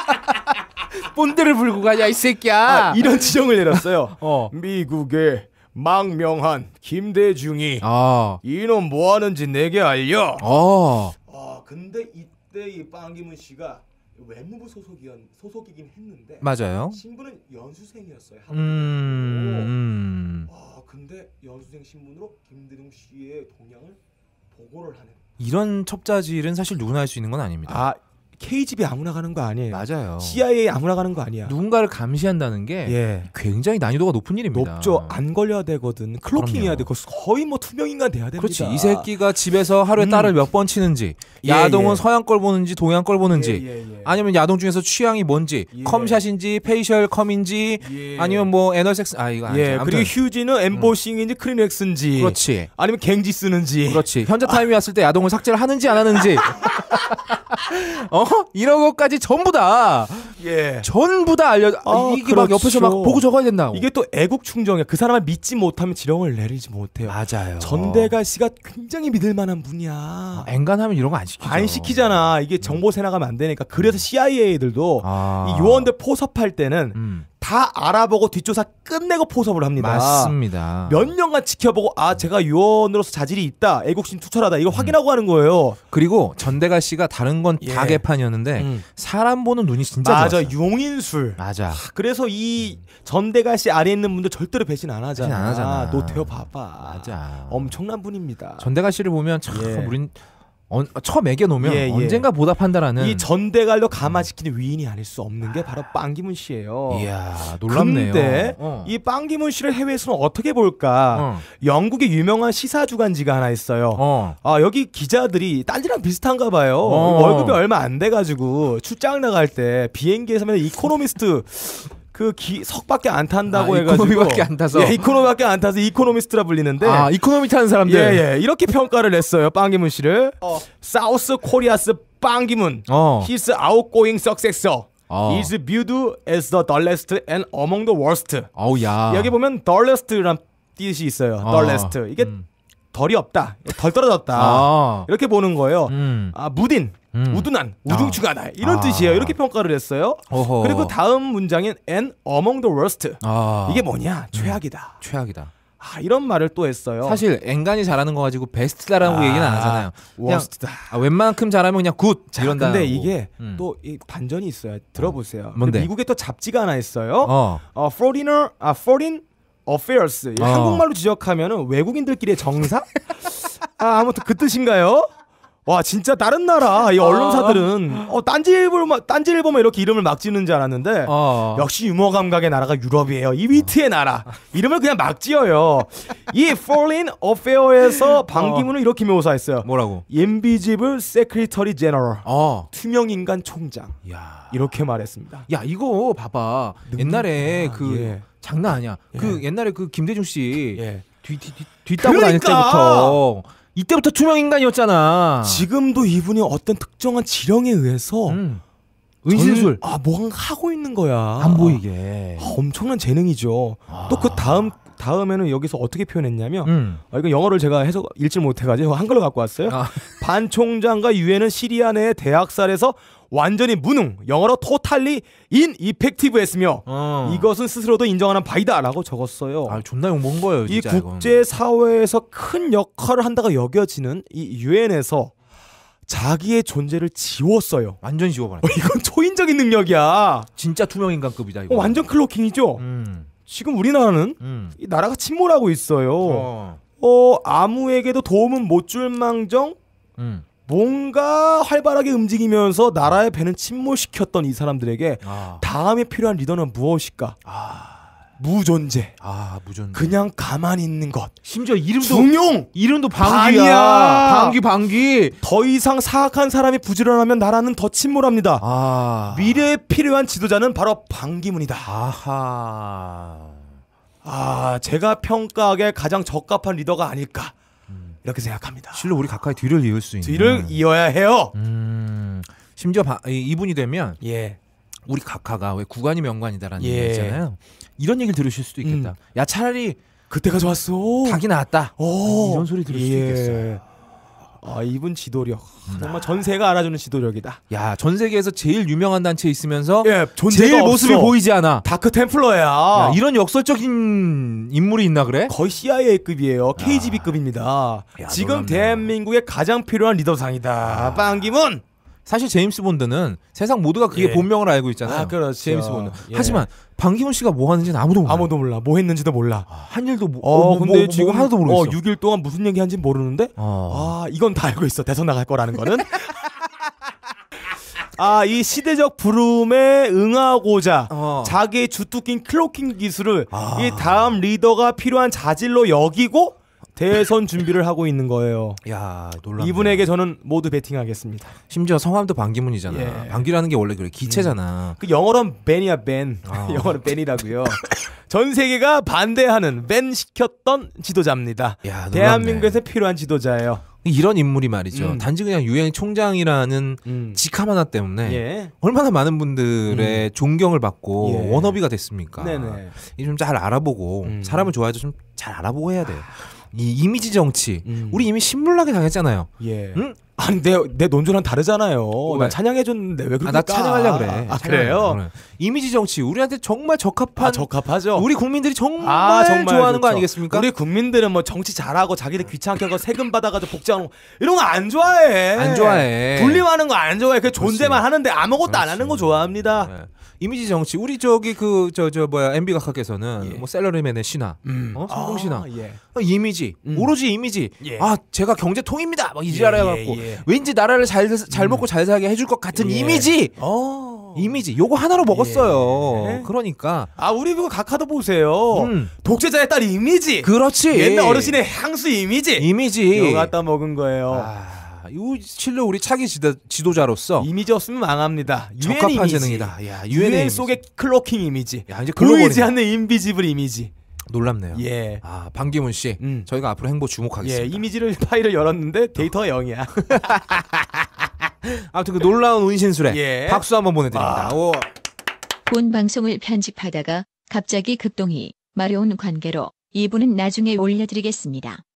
Speaker 2: 본드를 불고 가냐 이 새끼야.
Speaker 1: 아, 이런 지령을 내렸어요.
Speaker 2: 어.
Speaker 1: 미국의 망명한 김대중이
Speaker 2: 아.
Speaker 1: 이놈 뭐 하는지 내게 알려.
Speaker 2: 어.
Speaker 1: 아, 근데 이때 이 빵기문 씨가 외무부 소속이었 소속이긴 했는데
Speaker 2: 맞아요.
Speaker 1: 신분은 연수생이었어요.
Speaker 2: 음. 음.
Speaker 1: 아, 근데 연수생 신분으로 김대중 씨의 동향을 보고를 하는.
Speaker 2: 이런 첩자질은 사실 누구나 할 수 있는 건 아닙니다.
Speaker 1: 아, 케이지비 아무나 가는 거 아니에요.
Speaker 2: 맞아요.
Speaker 1: 씨아이에이 아무나 가는 거 아니야.
Speaker 2: 누군가를 감시한다는 게
Speaker 1: 예.
Speaker 2: 굉장히 난이도가 높은 일입니다.
Speaker 1: 높죠. 안 걸려야 되거든. 클로킹 해야 되고 거의 뭐 투명인간 돼야 됩니다.
Speaker 2: 그렇지. 이 새끼가 집에서 하루에
Speaker 1: 음.
Speaker 2: 딸을 몇 번 치는지,
Speaker 1: 예,
Speaker 2: 야동은
Speaker 1: 예.
Speaker 2: 서양 걸 보는지 동양 걸 보는지,
Speaker 1: 예, 예, 예.
Speaker 2: 아니면 야동 중에서 취향이 뭔지,
Speaker 1: 예.
Speaker 2: 컴샷인지 페이셜 컴인지,
Speaker 1: 예.
Speaker 2: 아니면 뭐 애널섹스 아 이거 아니지.
Speaker 1: 예.
Speaker 2: 아무튼.
Speaker 1: 그리고 휴지는 엠보싱인지 크리넥스인지,
Speaker 2: 그렇지.
Speaker 1: 아니면 갱지 쓰는지.
Speaker 2: 그렇지. 현자 타임이 왔을 때 야동을 삭제를 하는지 안 하는지. 어? 이런 것까지 전부 다
Speaker 1: 예.
Speaker 2: 전부 다 알려.
Speaker 1: 아,
Speaker 2: 이게 막
Speaker 1: 그렇죠.
Speaker 2: 옆에서 막 보고 적어야 된다고.
Speaker 1: 이게 또 애국 충정이야. 그 사람을 믿지 못하면 지령을 내리지 못해요.
Speaker 2: 맞아요.
Speaker 1: 전대갈 씨가 굉장히 믿을 만한 분이야.
Speaker 2: 아, 앵간하면 이런 거 안 시키죠.
Speaker 1: 안 시키잖아. 이게 정보세 나가면 안 되니까. 그래서 씨아이에이들도
Speaker 2: 아.
Speaker 1: 이 요원들 포섭할 때는
Speaker 2: 음.
Speaker 1: 다 알아보고 뒷조사 끝내고 포섭을 합니다.
Speaker 2: 맞습니다.
Speaker 1: 몇 년간 지켜보고 아 제가 요원으로서 자질이 있다, 애국심 투철하다 이걸 확인하고 하는 거예요.
Speaker 2: 그리고 전대갈 씨가 다른 건 다
Speaker 1: 예.
Speaker 2: 개판이었는데
Speaker 1: 음.
Speaker 2: 사람 보는 눈이 진짜
Speaker 1: 맞아,
Speaker 2: 좋았어요.
Speaker 1: 용인술.
Speaker 2: 맞아.
Speaker 1: 그래서 이 전대갈 씨 아래에 있는 분들 절대로 배신 안 하잖아.
Speaker 2: 배신 안 하잖아.
Speaker 1: 노태우 봐봐.
Speaker 2: 맞아.
Speaker 1: 엄청난 분입니다.
Speaker 2: 전대갈 씨를 보면 참
Speaker 1: 예.
Speaker 2: 우린 어, 처 매겨 놓으면
Speaker 1: 예, 예.
Speaker 2: 언젠가 보답한다라는.
Speaker 1: 이 전대갈로 감화시키는 위인이 아닐 수 없는 게 바로 빵기문 씨예요.
Speaker 2: 이야 놀랍네요.
Speaker 1: 근데
Speaker 2: 어.
Speaker 1: 이 빵기문 씨를 해외에서는 어떻게 볼까?
Speaker 2: 어.
Speaker 1: 영국의 유명한 시사 주간지가 하나 있어요.
Speaker 2: 어.
Speaker 1: 아, 여기 기자들이 딴지랑 비슷한가 봐요.
Speaker 2: 어.
Speaker 1: 월급이 얼마 안 돼가지고 출장 나갈 때 비행기에서 맨날 이코노미스트 그 기, 석밖에 안 탄다고
Speaker 2: 아,
Speaker 1: 해가지고
Speaker 2: 이코노미밖에 안 타서.
Speaker 1: 예, 이코노미밖에 안 타서 이코노미스트라 불리는데
Speaker 2: 아 이코노미 타는 사람들.
Speaker 1: 예, 예, 이렇게 평가를 했어요. 빵기문 씨를 어. 사우스 코리아스 빵기문
Speaker 2: 어.
Speaker 1: His outgoing successor
Speaker 2: 어.
Speaker 1: is viewed as the dullest and among the worst.
Speaker 2: 어우 야.
Speaker 1: 여기 보면 dullest란 뜻이 있어요.
Speaker 2: 어.
Speaker 1: dullest. 이게
Speaker 2: 음.
Speaker 1: 덜이 없다, 덜 떨어졌다.
Speaker 2: 아.
Speaker 1: 이렇게 보는 거예요.
Speaker 2: 음.
Speaker 1: 아, 무딘,
Speaker 2: 음.
Speaker 1: 우둔한, 우중충하다 이런
Speaker 2: 아.
Speaker 1: 뜻이에요. 이렇게 평가를 했어요.
Speaker 2: 어허.
Speaker 1: 그리고 다음 문장인 and among the worst.
Speaker 2: 아.
Speaker 1: 이게 뭐냐? 최악이다.
Speaker 2: 최악이다.
Speaker 1: 아, 이런 말을 또 했어요.
Speaker 2: 사실 앵간히 잘하는 거 가지고 베스트다라고
Speaker 1: 아,
Speaker 2: 얘기는 안 하잖아요. 그냥
Speaker 1: worst다.
Speaker 2: 아, 웬만큼 잘하면 그냥 굿
Speaker 1: 자,
Speaker 2: 이런다.
Speaker 1: 근데 이게
Speaker 2: 음.
Speaker 1: 또 이 반전이 있어요. 들어보세요.
Speaker 2: 뭔데?
Speaker 1: 미국에 또 잡지가 하나 있어요.
Speaker 2: 어.
Speaker 1: 어, foreigner, 아, foreign affairs.
Speaker 2: 어.
Speaker 1: 한국말로 지적하면은 외국인들끼리의 정사? 아, 아무튼 그 뜻인가요? 와, 진짜 다른 나라 이 언론사들은 어, 딴지일보만 딴지일보만 이렇게 이름을 막 지는 줄 알았는데
Speaker 2: 어.
Speaker 1: 역시 유머 감각의 나라가 유럽이에요. 이 위트의 나라. 이름을 그냥 막 지어요. 이 Foreign Affairs에서 반기문을 이렇게 묘사했어요.
Speaker 2: 뭐라고?
Speaker 1: Invisible Secretary General.
Speaker 2: 어.
Speaker 1: 투명 인간 총장.
Speaker 2: 야.
Speaker 1: 이렇게 말했습니다.
Speaker 2: 야 이거 봐봐. 옛날에 그
Speaker 1: 예.
Speaker 2: 장난 아니야.
Speaker 1: 예.
Speaker 2: 그 옛날에 그 김대중 씨
Speaker 1: 예.
Speaker 2: 뒤, 뒤, 뒤, 뒷따고 다닐
Speaker 1: 그러니까!
Speaker 2: 때부터 이때부터 투명 인간이었잖아.
Speaker 1: 지금도 이분이 어떤 특정한 지령에 의해서
Speaker 2: 음. 은신술
Speaker 1: 전- 아, 뭔가 하고 있는 거야.
Speaker 2: 안 보이게.
Speaker 1: 아, 엄청난 재능이죠.
Speaker 2: 아.
Speaker 1: 또 그 다음 다음에는 여기서 어떻게 표현했냐면
Speaker 2: 음.
Speaker 1: 아, 이거 영어를 제가 해석 읽지 못해가지고 한글로 갖고 왔어요.
Speaker 2: 아.
Speaker 1: 반 총장과 유엔은 시리아 내의 대학살에서 완전히 무능, 영어로 totally ineffective했으며
Speaker 2: 어.
Speaker 1: 이것은 스스로도 인정하는 바이다라고 적었어요.
Speaker 2: 아, 존나 욕먹은 거예요.
Speaker 1: 이
Speaker 2: 진짜
Speaker 1: 국제 사회에서 큰 역할을 한다고 여겨지는 이 유엔에서 자기의 존재를 지웠어요.
Speaker 2: 완전 지워버려.
Speaker 1: 어, 이건 초인적인 능력이야.
Speaker 2: 진짜 투명 인간급이다 이거.
Speaker 1: 어, 완전 클로킹이죠.
Speaker 2: 음.
Speaker 1: 지금 우리나라는
Speaker 2: 음.
Speaker 1: 이 나라가 침몰하고 있어요.
Speaker 2: 어.
Speaker 1: 어, 아무에게도 도움은 못 줄망정
Speaker 2: 음.
Speaker 1: 뭔가 활발하게 움직이면서 나라의 배는 침몰시켰던 이 사람들에게
Speaker 2: 아.
Speaker 1: 다음에 필요한 리더는 무엇일까?
Speaker 2: 아.
Speaker 1: 무존재.
Speaker 2: 아, 무전.
Speaker 1: 그냥 가만히 있는 것.
Speaker 2: 심지어 이름도
Speaker 1: 중용.
Speaker 2: 이름도 방귀야.
Speaker 1: 방이야.
Speaker 2: 방귀 방귀.
Speaker 1: 더 이상 사악한 사람이 부지런하면 나라는 더 침몰합니다.
Speaker 2: 아.
Speaker 1: 미래에 필요한 지도자는 바로 반기문이다.
Speaker 2: 아하.
Speaker 1: 아, 제가 평가하기에 가장 적합한 리더가 아닐까 이렇게 생각합니다.
Speaker 2: 실로 우리 가까이 뒤를 이을 수 있는.
Speaker 1: 뒤를 이어야 해요.
Speaker 2: 음. 심지어 바, 이, 이분이 되면
Speaker 1: 예.
Speaker 2: 우리 각하가 왜 구관이 명관이다라는
Speaker 1: 예.
Speaker 2: 얘기 있잖아요. 이런 얘기를 들으실 수도 있겠다.
Speaker 1: 음.
Speaker 2: 야 차라리
Speaker 1: 그때가 좋았어.
Speaker 2: 닭이 나왔다.
Speaker 1: 오.
Speaker 2: 이런 소리 들을 수도
Speaker 1: 예.
Speaker 2: 있겠어요.
Speaker 1: 아, 이분 지도력 정말 전세가 알아주는 지도력이다.
Speaker 2: 야, 전 세계에서 제일 유명한 단체 있으면서
Speaker 1: 예, 존재가
Speaker 2: 제일
Speaker 1: 없어.
Speaker 2: 모습이 보이지 않아.
Speaker 1: 다크 템플러야.
Speaker 2: 야, 이런 역설적인 인물이 있나 그래?
Speaker 1: 거의 씨아이에이급이에요. 케이지비급입니다.
Speaker 2: 야,
Speaker 1: 지금
Speaker 2: 놀랍네요.
Speaker 1: 대한민국에 가장 필요한 리더상이다. 반기문.
Speaker 2: 사실 제임스 본드는 세상 모두가 그게
Speaker 1: 예.
Speaker 2: 본명을 알고 있잖아요.
Speaker 1: 아, 그렇죠.
Speaker 2: 제임스 본드.
Speaker 1: 예.
Speaker 2: 하지만 반기문 씨가 뭐 하는지는 아무도 몰라.
Speaker 1: 아무도 몰라. 뭐 했는지도 몰라.
Speaker 2: 한 일도 뭐,
Speaker 1: 어,
Speaker 2: 어,
Speaker 1: 근데
Speaker 2: 뭐, 뭐,
Speaker 1: 지금
Speaker 2: 뭐 하나도 모르겠어.
Speaker 1: 어, 육 일 동안 무슨 얘기 한지 모르는데
Speaker 2: 어.
Speaker 1: 아, 이건 다 알고 있어. 대선 나갈 거라는 거는. 아, 이 시대적 부름에 응하고자
Speaker 2: 어.
Speaker 1: 자기의 주특기인 클로킹 기술을
Speaker 2: 아.
Speaker 1: 이 다음 리더가 필요한 자질로 여기고 대선 준비를 하고 있는 거예요.
Speaker 2: 야, 놀랍네.
Speaker 1: 이분에게 저는 모두 베팅하겠습니다.
Speaker 2: 심지어 성함도 반기문이잖아.
Speaker 1: 예.
Speaker 2: 반기라는 게 원래 그래 기체잖아.
Speaker 1: 그 영어로는 벤이야, 벤.
Speaker 2: 아.
Speaker 1: 영어는 벤이라고요. 전 세계가 반대하는 벤 시켰던 지도자입니다.
Speaker 2: 야, 놀랍네.
Speaker 1: 대한민국에서 필요한 지도자예요.
Speaker 2: 이런 인물이 말이죠.
Speaker 1: 음.
Speaker 2: 단지 그냥 유엔 총장이라는
Speaker 1: 음.
Speaker 2: 직함 하나 때문에
Speaker 1: 예.
Speaker 2: 얼마나 많은 분들의 존경을 받고
Speaker 1: 예.
Speaker 2: 워너비가 됐습니까?
Speaker 1: 네네.
Speaker 2: 좀 잘 알아보고
Speaker 1: 음.
Speaker 2: 사람을 좋아해도 좀 잘 알아보고 해야 돼요. 이 이미지 정치
Speaker 1: 음.
Speaker 2: 우리 이미 신물나게 당했잖아요.
Speaker 1: 예.
Speaker 2: 응?
Speaker 1: 아니 내 내 논조랑 다르잖아요.
Speaker 2: 왜?
Speaker 1: 나 찬양해 줬는데 왜 그렇게?
Speaker 2: 아, 나 찬양하려 그래.
Speaker 1: 아,
Speaker 2: 찬양하려고
Speaker 1: 그래요?
Speaker 2: 그래. 이미지 정치 우리한테 정말 적합한
Speaker 1: 아, 적합하죠.
Speaker 2: 우리 국민들이 정말,
Speaker 1: 아, 정말
Speaker 2: 좋아하는 거
Speaker 1: 좋죠.
Speaker 2: 아니겠습니까?
Speaker 1: 우리 국민들은 뭐 정치 잘하고 자기들 귀찮게 하고 세금 받아가지고 복지하는 거 이런 거 안 좋아해.
Speaker 2: 안 좋아해.
Speaker 1: 분리하는 거 안 좋아해. 그 존재만 하는데 아무것도 안
Speaker 2: 그렇지.
Speaker 1: 하는 거 좋아합니다.
Speaker 2: 네. 이미지 정치 우리 저기 그 저 저 뭐야 엠비 각하께서는
Speaker 1: 예.
Speaker 2: 뭐 셀러리맨의 신화,
Speaker 1: 음.
Speaker 2: 어? 성공 신화,
Speaker 1: 아, 예.
Speaker 2: 어, 이미지
Speaker 1: 음.
Speaker 2: 오로지 이미지.
Speaker 1: 예.
Speaker 2: 아 제가 경제통입니다. 막 이지랄 해갖고
Speaker 1: 예, 예.
Speaker 2: 왠지 나라를 잘 잘 먹고 잘 살게 해줄 것 같은
Speaker 1: 예.
Speaker 2: 이미지.
Speaker 1: 어.
Speaker 2: 이미지 요거 하나로 먹었어요.
Speaker 1: 예.
Speaker 2: 그러니까
Speaker 1: 아, 우리 그 각하도 보세요.
Speaker 2: 음.
Speaker 1: 독재자의 딸 이미지.
Speaker 2: 그렇지.
Speaker 1: 옛날 어르신의 향수 이미지.
Speaker 2: 이미지.
Speaker 1: 이거 갖다 먹은 거예요.
Speaker 2: 아, 요 실로 우리 차기 지도, 지도자로서
Speaker 1: 이미지 없으면 망합니다. 유엔
Speaker 2: 적합한
Speaker 1: 이미지.
Speaker 2: 재능이다. 야,
Speaker 1: 유엔
Speaker 2: 유엔의 이미지.
Speaker 1: 속의 클로킹 이미지.
Speaker 2: 야, 이제
Speaker 1: 보이지
Speaker 2: 글로벌이네.
Speaker 1: 않는 인비지블 이미지.
Speaker 2: 놀랍네요.
Speaker 1: 예.
Speaker 2: 아 반기문 씨,
Speaker 1: 음.
Speaker 2: 저희가 앞으로 행보 주목하겠습니다.
Speaker 1: 예, 이미지를 파일을 열었는데 데이터가 영이야.
Speaker 2: 아무튼 그 놀라운 운신술에
Speaker 1: 예.
Speaker 2: 박수 한번 보내드립니다.
Speaker 1: 아.
Speaker 2: 오.
Speaker 3: 본 방송을 편집하다가 갑자기 급동이 마려운 관계로 이분은 나중에 올려드리겠습니다.